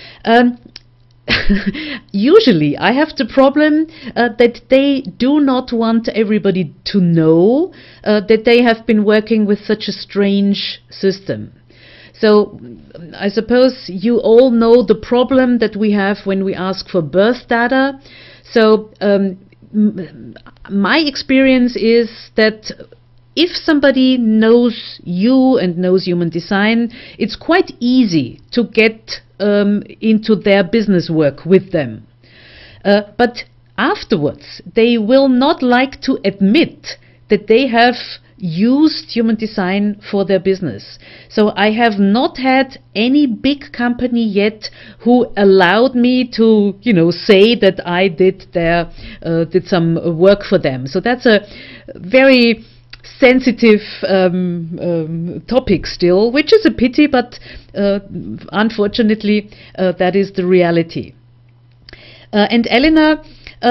Usually I have the problem that they do not want everybody to know that they have been working with such a strange system. So I suppose you all know the problem that we have when we ask for birth data. So my experience is that if somebody knows you and knows human design, it's quite easy to get into their business work with them. But afterwards, they will not like to admit that they have used human design for their business. So I have not had any big company yet who allowed me to, say that I did some work for them. So that's a very sensitive topic still, which is a pity, but unfortunately that is the reality. And Elena,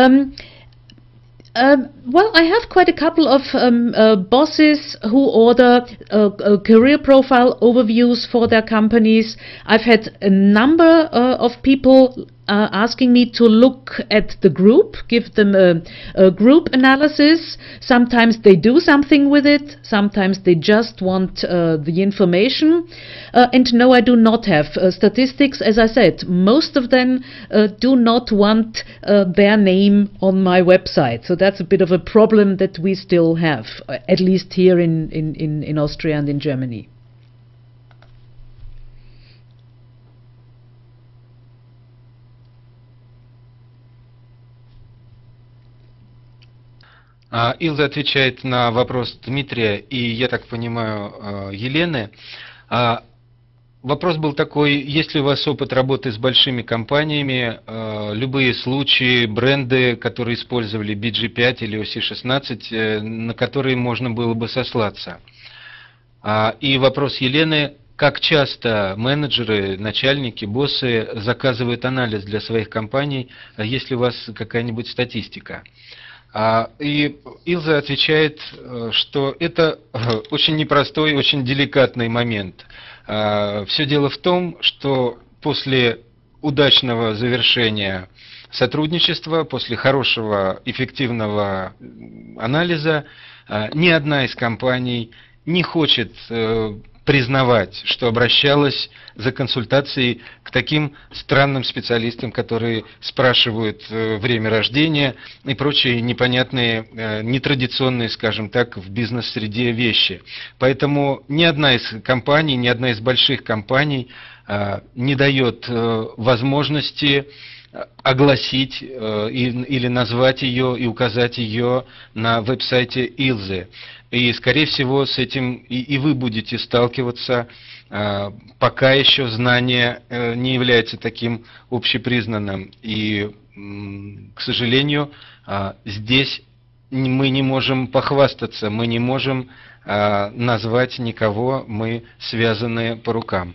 well, I have quite a couple of bosses who order career profile overviews for their companies. I've had a number of people asking me to look at the group, give them a group analysis. Sometimes they do something with it, sometimes they just want the information. And no, I do not have statistics. As I said, most of them do not want their name on my website. So that's a bit of a problem that we still have, at least here in Austria and in Germany. Илза отвечает на вопрос Дмитрия и, я так понимаю, Елены. Вопрос был такой: есть ли у вас опыт работы с большими компаниями, любые случаи, бренды, которые использовали BG5 или OC16, на которые можно было бы сослаться? И вопрос Елены: как часто менеджеры, начальники, боссы заказывают анализ для своих компаний, есть ли у вас какая-нибудь статистика? И Илза отвечает, что это очень непростой, очень деликатный момент. Все дело в том, что после удачного завершения сотрудничества, после хорошего, эффективного анализа, ни одна из компаний не хочет признавать, что обращалась за консультацией к таким странным специалистам, которые спрашивают время рождения и прочие непонятные, нетрадиционные, скажем так, в бизнес-среде вещи. Поэтому ни одна из компаний, ни одна из больших компаний не дает возможности огласить или назвать ее и указать ее на веб-сайте Илзы. И, скорее всего, с этим и вы будете сталкиваться, пока еще знание не является таким общепризнанным. И, к сожалению, здесь мы не можем похвастаться, мы не можем назвать никого, мы связаны по рукам.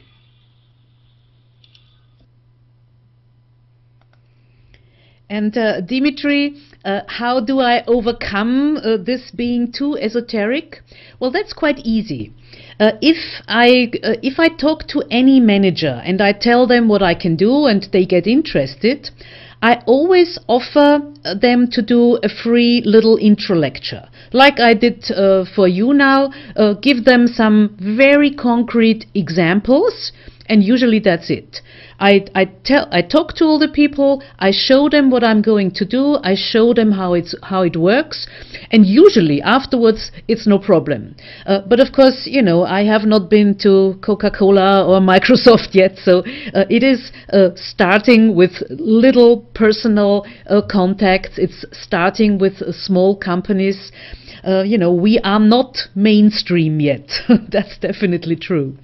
And Dimitri, how do I overcome this being too esoteric? Well, that's quite easy. If I talk to any manager and I tell them what I can do and they get interested, I always offer them to do a free little intro lecture. Like I did for you now, give them some very concrete examples, and usually that's it. I talk to all the people, I show them what I'm going to do, I show them how it works, and usually afterwards it's no problem. But of course, you know, I have not been to Coca-Cola or Microsoft yet, so it is starting with little personal contacts. It's starting with small companies. You know, we are not mainstream yet. That's definitely true.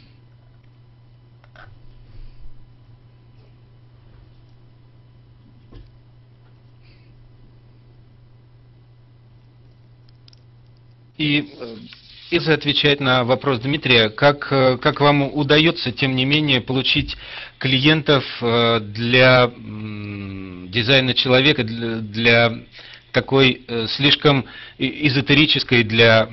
И Илза отвечает на вопрос Дмитрия, как вам удается, тем не менее, получить клиентов для дизайна человека, для такой слишком эзотерической для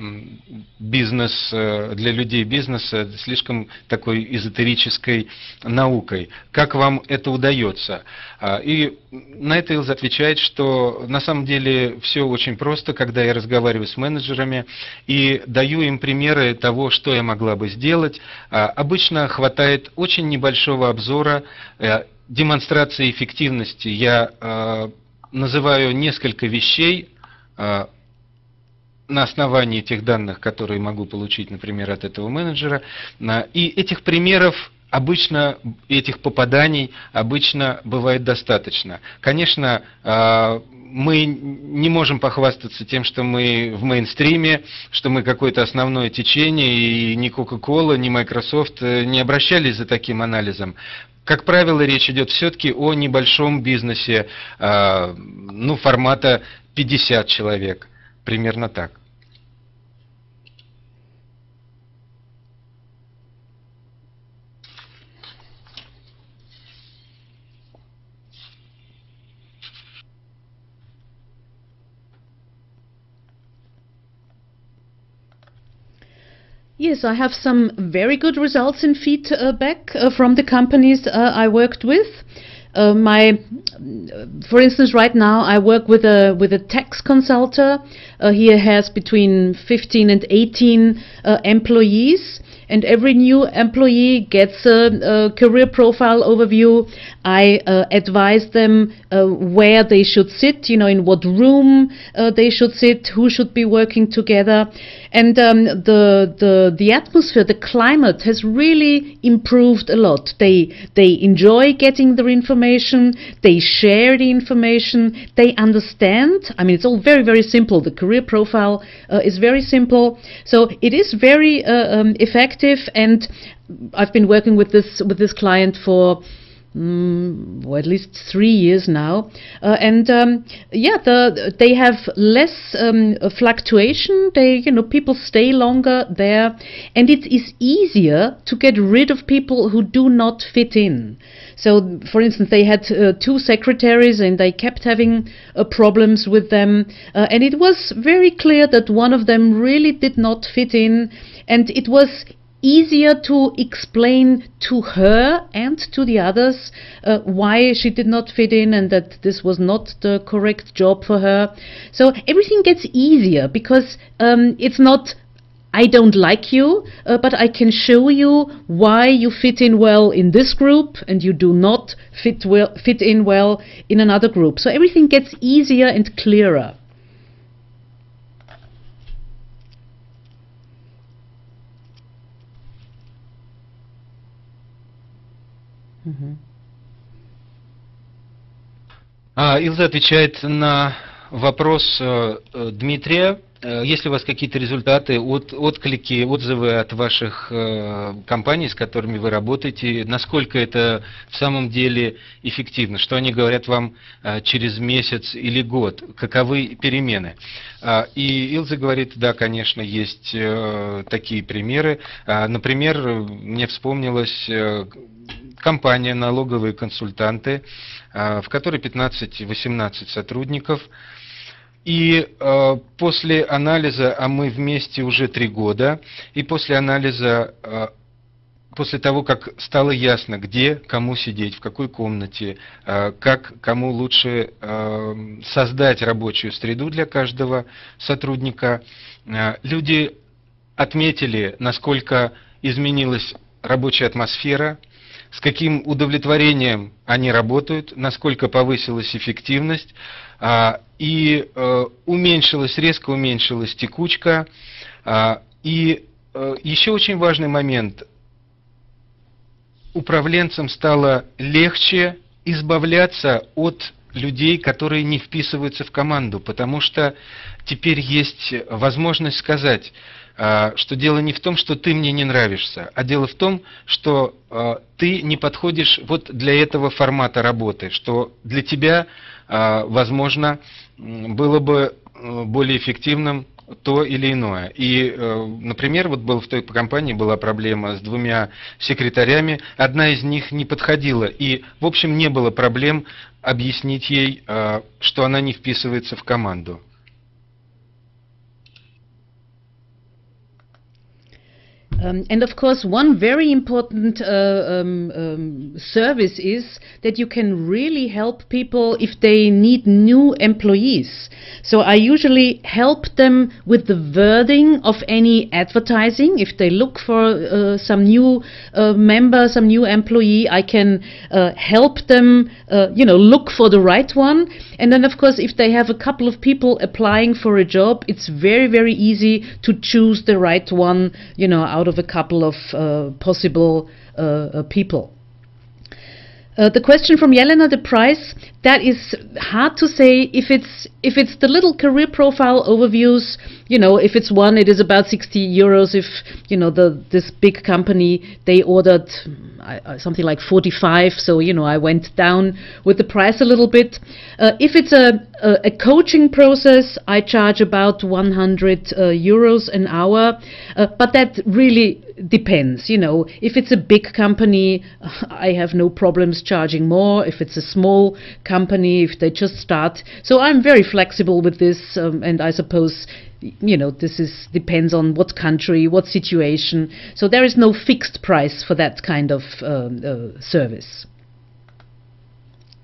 людей бизнеса, слишком такой эзотерической наукой. Как вам это удается? И на это Илза отвечает, что на самом деле все очень просто, когда я разговариваю с менеджерами и даю им примеры того, что я могла бы сделать. Обычно хватает очень небольшого обзора, демонстрации эффективности. Я называю несколько вещей на основании тех данных, которые могу получить, например, от этого менеджера. И этих примеров обычно, этих попаданий обычно бывает достаточно. Конечно, мы не можем похвастаться тем, что мы в мейнстриме, что мы какое-то основное течение, и ни Coca-Cola, ни Microsoft не обращались за таким анализом. Как правило, речь идет все-таки о небольшом бизнесе, формата 50 человек, примерно так. Yes, I have some very good results and feedback from the companies I worked with. For instance, right now I work with a tax consultant. He has between 15 and 18 employees. And every new employee gets a career profile overview. I advise them where they should sit, in what room they should sit, who should be working together. And the atmosphere, the climate has really improved a lot. They enjoy getting their information, they share the information, they understand. I mean, it's all very, very simple. The career profile is very simple. So it is very effective. And I've been working with this client for at least 3 years now, they have less fluctuation. People stay longer there, and it is easier to get rid of people who do not fit in. So, for instance, they had 2 secretaries, and they kept having problems with them, and it was very clear that one of them really did not fit in, and it was easier to explain to her and to the others why she did not fit in and that this was not the correct job for her. So everything gets easier because it's not I don't like you, but I can show you why you fit in well in this group and you do not fit in well in another group. So everything gets easier and clearer. Илза отвечает на вопрос Дмитрия. Есть ли у вас какие-то результаты, отклики, отзывы от ваших компаний, с которыми вы работаете? Насколько это в самом деле эффективно? Что они говорят вам через месяц или год? Каковы перемены? И Илза говорит, да, конечно, есть такие примеры. Например, мне вспомнилась компания «Налоговые консультанты», в которой 15-18 сотрудников. И после анализа, а мы вместе уже 3 года, и после анализа, после того, как стало ясно, где кому сидеть, в какой комнате, как кому лучше создать рабочую среду для каждого сотрудника, люди отметили, насколько изменилась рабочая атмосфера, с каким удовлетворением они работают, насколько повысилась эффективность, и резко уменьшилась текучка. И еще очень важный момент. Управленцам стало легче избавляться от людей, которые не вписываются в команду, потому что теперь есть возможность сказать, что дело не в том, что ты мне не нравишься, а дело в том, что ты не подходишь вот для этого формата работы, что для тебя, возможно, было бы более эффективным то или иное. И, например, вот в той компании была проблема с 2 секретарями, одна из них не подходила, и, в общем, не было проблем объяснить ей, что она не вписывается в команду. And of course, one very important service is that you can really help people if they need new employees. So I usually help them with the wording of any advertising. If they look for some new member, some new employee, I can help them, look for the right one. And then, of course, if they have a couple of people applying for a job, it's very, very easy to choose the right one, out of a couple of possible people. The question from Jelena, the price, that is hard to say. If it's the little career profile overviews, if it's one, it is about 60 euros. If this big company, they ordered something like 45, so I went down with the price a little bit. If it's a coaching process, I charge about 100 euros an hour, but that really depends. If it's a big company, I have no problems charging more. If it's a small company, if they just start, so I'm very flexible with this, and I suppose this depends on what country, what situation. So there is no fixed price for that kind of service.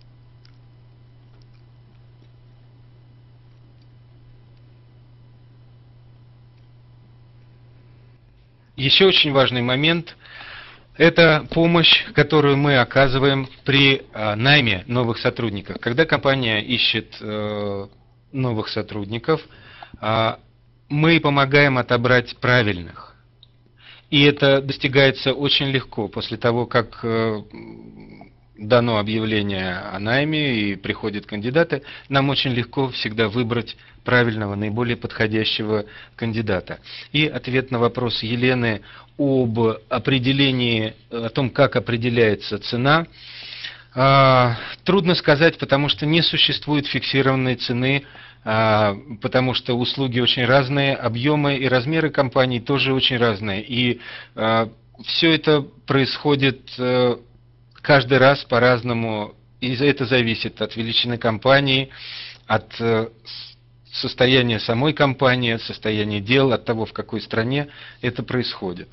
Еще очень важный момент – это помощь, которую мы оказываем при найме новых сотрудников. Когда компания ищет новых сотрудников, мы помогаем отобрать правильных. И это достигается очень легко после того, как дано объявление о найме и приходят кандидаты, нам очень легко всегда выбрать правильного, наиболее подходящего кандидата. И ответ на вопрос Елены об определении, о том, как определяется цена, трудно сказать, потому что не существует фиксированной цены, потому что услуги очень разные, объемы и размеры компаний тоже очень разные. И все это происходит каждый раз по-разному, и это зависит от величины компании, от состояния самой компании, от состояния дел, от того, в какой стране это происходит.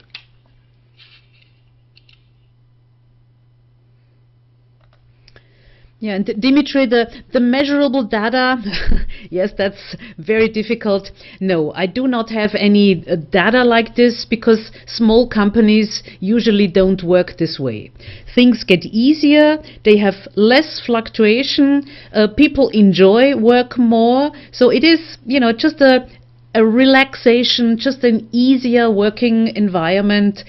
Yeah, and Dimitri, the measurable data, yes, that's very difficult. No, I do not have any data like this because small companies usually don't work this way. Things get easier, they have less fluctuation, people enjoy work more, so it is, just a relaxation, just an easier working environment,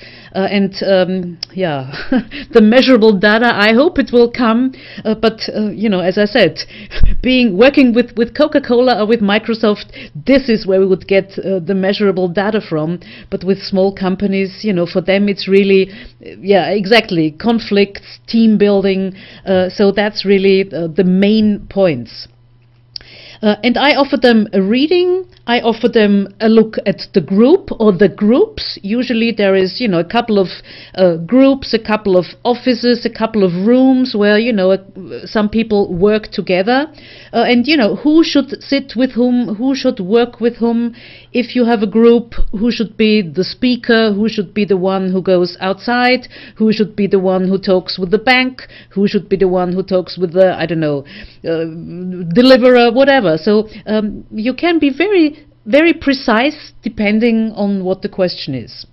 the measurable data, I hope it will come, but as I said, working with Coca-Cola or with Microsoft, this is where we would get the measurable data from, but with small companies, for them it's really, exactly, conflicts, team building, so that's really the main points. And I offer them a reading, I offer them a look at the group or the groups. Usually there is, a couple of groups, a couple of offices, a couple of rooms where, some people work together. And, who should sit with whom, who should work with whom. If you have a group, who should be the speaker, who should be the one who goes outside, who should be the one who talks with the bank, who should be the one who talks with the, deliverer, whatever. So you can be very, very precise depending on what the question is.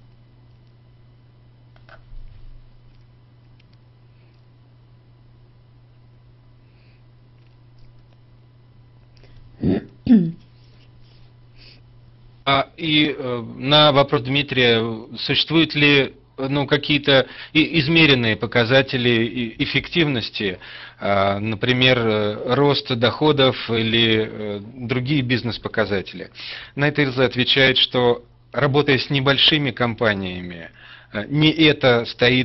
И на вопрос Дмитрия, существуют ли какие-то измеренные показатели эффективности, например, рост доходов или другие бизнес-показатели. На это Илза отвечает, что работая с небольшими компаниями, не это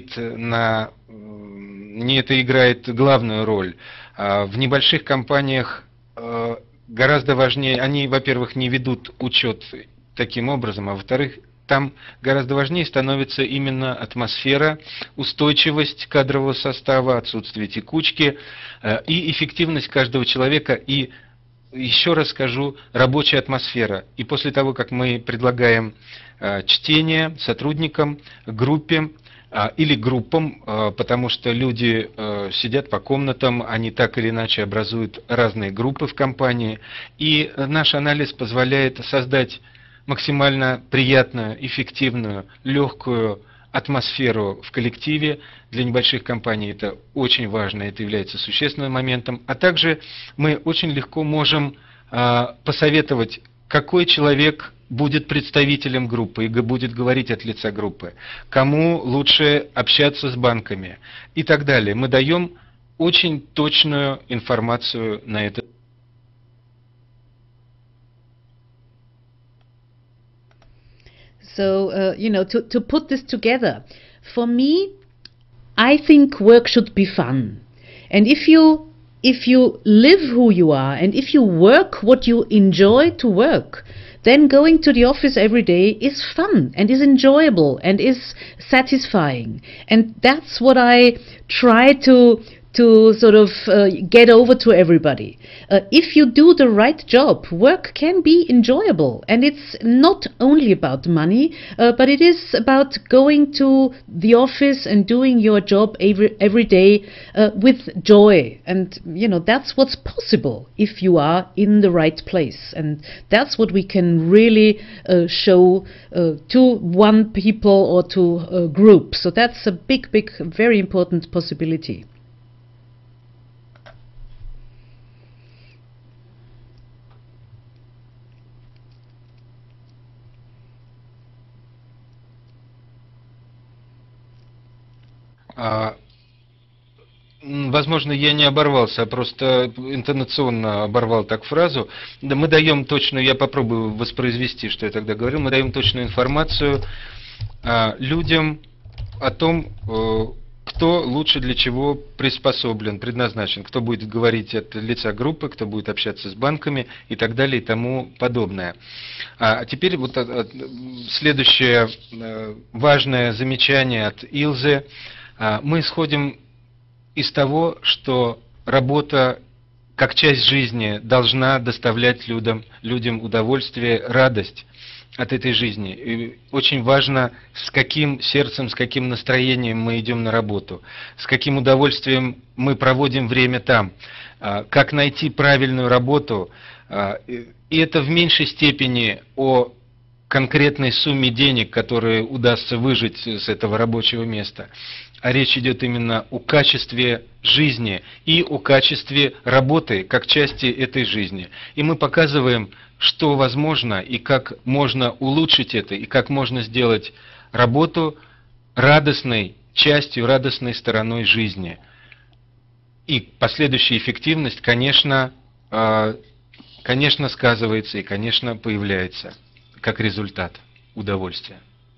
играет главную роль. В небольших компаниях гораздо важнее, они, во-первых, не ведут учет таким образом, а во-вторых, там гораздо важнее становится именно атмосфера, устойчивость кадрового состава, отсутствие текучки и эффективность каждого человека, и, еще раз скажу, рабочая атмосфера. И после того, как мы предлагаем чтение сотрудникам, группе или группам, потому что люди сидят по комнатам, они так или иначе образуют разные группы в компании, и наш анализ позволяет создать максимально приятную, эффективную, легкую атмосферу в коллективе. Для небольших компаний это очень важно, это является существенным моментом. А также мы очень легко можем посоветовать, какой человек будет представителем группы и будет говорить от лица группы, кому лучше общаться с банками и так далее. Мы даем очень точную информацию на это. So, to put this together, for me, I think work should be fun. And if you live who you are, and if you work what you enjoy to work, then going to the office every day is fun and is enjoyable and is satisfying. And that's what I try to to sort of get over to everybody. If you do the right job, work can be enjoyable, and it's not only about money, but it is about going to the office and doing your job every day with joy. And you know, that's what's possible if you are in the right place, and that's what we can really show to one people or to a group. So that's a big, very important possibility. Возможно, я не оборвался, а просто интонационно оборвал так фразу. Да, мы даем точную, я попробую воспроизвести, что я тогда говорил, мы даем точную информацию людям о том, кто лучше для чего приспособлен, предназначен, кто будет говорить от лица группы, кто будет общаться с банками и так далее и тому подобное. А теперь вот следующее важное замечание от Илзы. Мы исходим из того, что работа как часть жизни должна доставлять людям удовольствие, радость от этой жизни. И очень важно, с каким сердцем, с каким настроением мы идем на работу, с каким удовольствием мы проводим время там, как найти правильную работу. И это в меньшей степени о конкретной сумме денег, которые удастся выжить с этого рабочего места. А речь идет именно о качестве жизни и о качестве работы как части этой жизни. И мы показываем, что возможно и как можно улучшить это, и как можно сделать работу радостной частью, радостной стороной жизни. И последующая эффективность, конечно, сказывается и, конечно, появляется как результат удовольствия.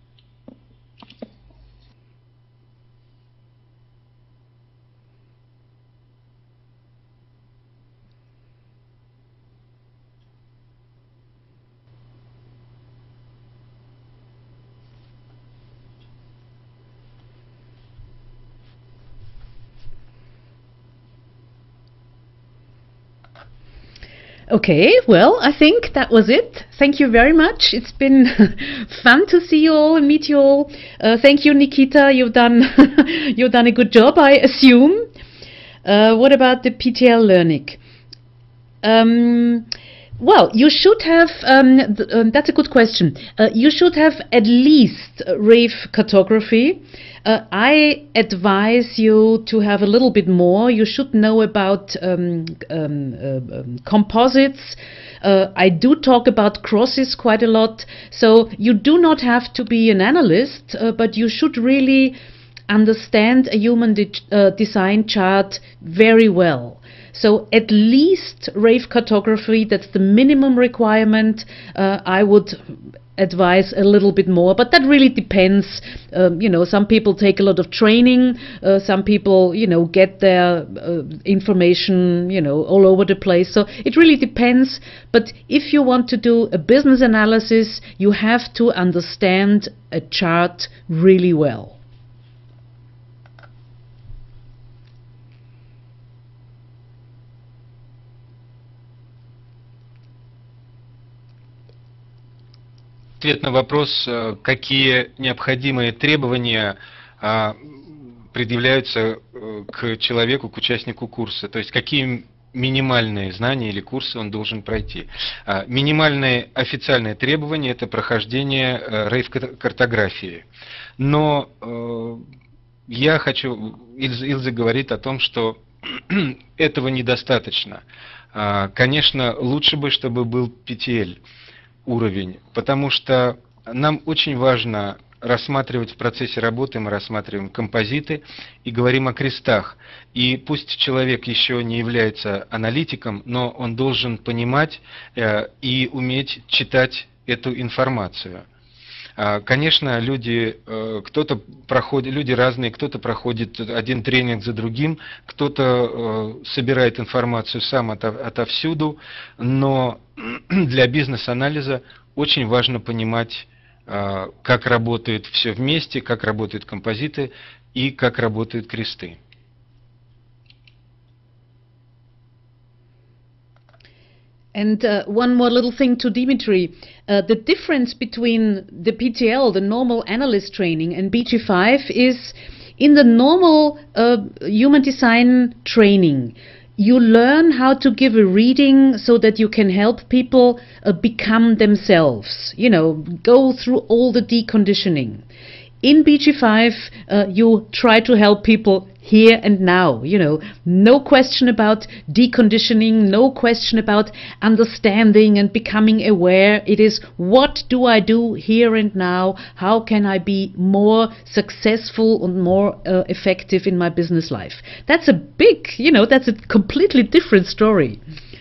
Okay, well, I think that was it. Thank you very much. It's been fun to see you all and meet you all. Thank you, Nikita. You've done a good job, I assume. What about the PTL learning? Well, you should have, that's a good question. You should have at least rave cartography. I advise you to have a little bit more. You should know about composites. I do talk about crosses quite a lot. So you do not have to be an analyst, but you should really understand a human design chart very well. So at least rave cartography, that's the minimum requirement. I would advise a little bit more, but that really depends. You know, some people take a lot of training, some people, you know, get their information, you know, all over the place. So it really depends. But if you want to do a business analysis, you have to understand a chart really well. Ответ на вопрос, какие необходимые требования предъявляются к человеку, к участнику курса, то есть какие минимальные знания или курсы он должен пройти. Минимальные официальные требования – это прохождение рейв-картографии. Но я хочу, Илза говорит о том, что этого недостаточно. Конечно, лучше бы, чтобы был PTL уровень, потому что нам очень важно рассматривать в процессе работы, мы рассматриваем композиты и говорим о крестах. И пусть человек еще не является аналитиком, но он должен понимать и уметь читать эту информацию. Конечно, люди разные, кто-то проходит один тренинг за другим, кто-то собирает информацию сам отовсюду, но для бизнес-анализа очень важно понимать, как работает все вместе, как работают композиты и как работают кресты. And one more little thing to Dimitri. The difference between the PTL, the normal analyst training, and BG5 is in the normal human design training. You learn how to give a reading so that you can help people become themselves, you know, go through all the deconditioning. In BG5, you try to help people here and now, you know, no question about deconditioning, no question about understanding and becoming aware. It is, what do I do here and now? How can I be more successful and more effective in my business life? That's a big, you know, that's a completely different story.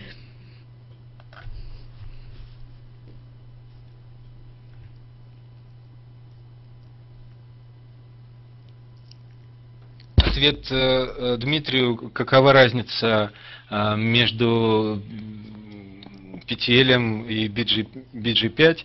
Ответ Дмитрию: какова разница между PTL и BG5?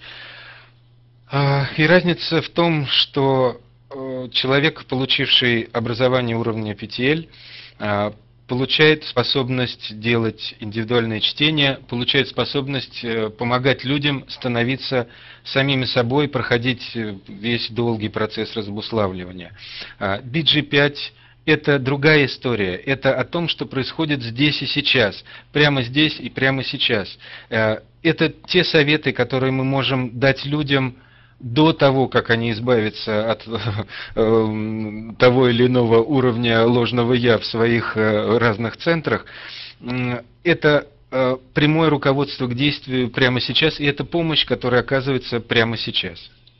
И разница в том, что человек, получивший образование уровня PTL, получает способность делать индивидуальное чтение, получает способность помогать людям становиться самими собой, проходить весь долгий процесс разобуславливания. BG5 – это другая история, это о том, что происходит здесь и сейчас, прямо здесь и прямо сейчас. Это те советы, которые мы можем дать людям до того, как они избавятся от того или иного уровня ложного «я» в своих разных центрах. Это прямое руководство к действию прямо сейчас, и это помощь, которая оказывается прямо сейчас.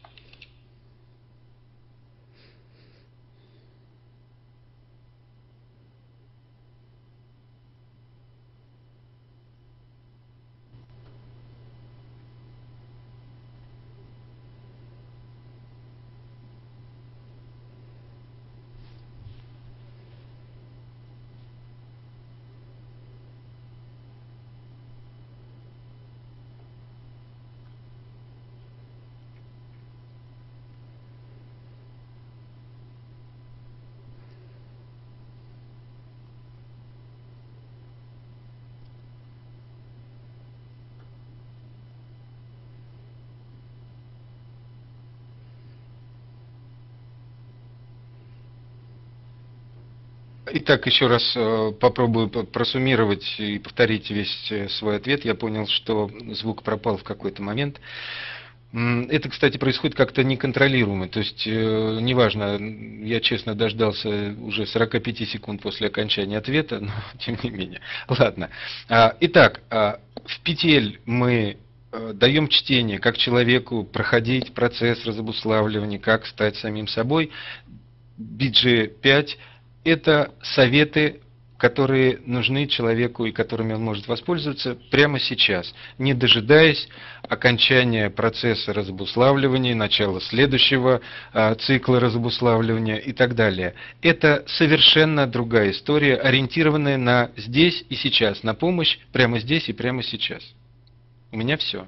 Итак, еще раз попробую просуммировать и повторить весь свой ответ. Я понял, что звук пропал в какой-то момент. Это, кстати, происходит как-то неконтролируемо. То есть, неважно, я честно дождался уже 45 секунд после окончания ответа, но тем не менее. Ладно. Итак, в PTL мы даем чтение, как человеку проходить процесс разобуславливания, как стать самим собой. BG5 – это советы, которые нужны человеку и которыми он может воспользоваться прямо сейчас, не дожидаясь окончания процесса разобуславливания, начала следующего цикла разобуславливания и так далее. Это совершенно другая история, ориентированная на здесь и сейчас, на помощь прямо здесь и прямо сейчас. У меня все.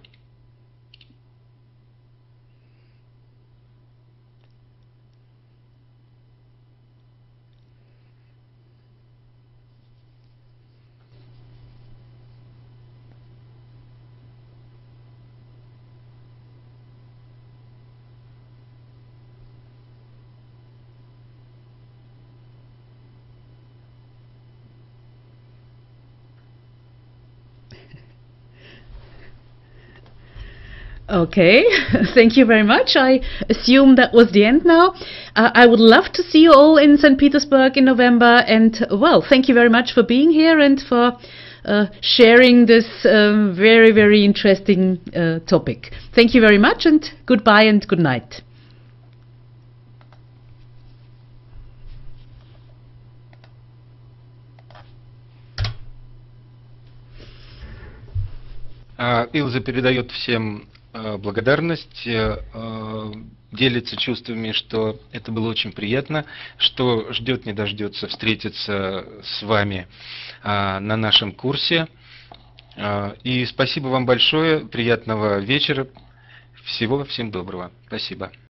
Okay, thank you very much. I assume that was the end now. I would love to see you all in St. Petersburg in November, and well, thank you very much for being here and for sharing this very, very interesting topic. Thank you very much, and goodbye and good night. Илза передает всем благодарность, делится чувствами, что это было очень приятно, что ждет не дождется встретиться с вами на нашем курсе. И спасибо вам большое, приятного вечера, всего всем доброго. Спасибо.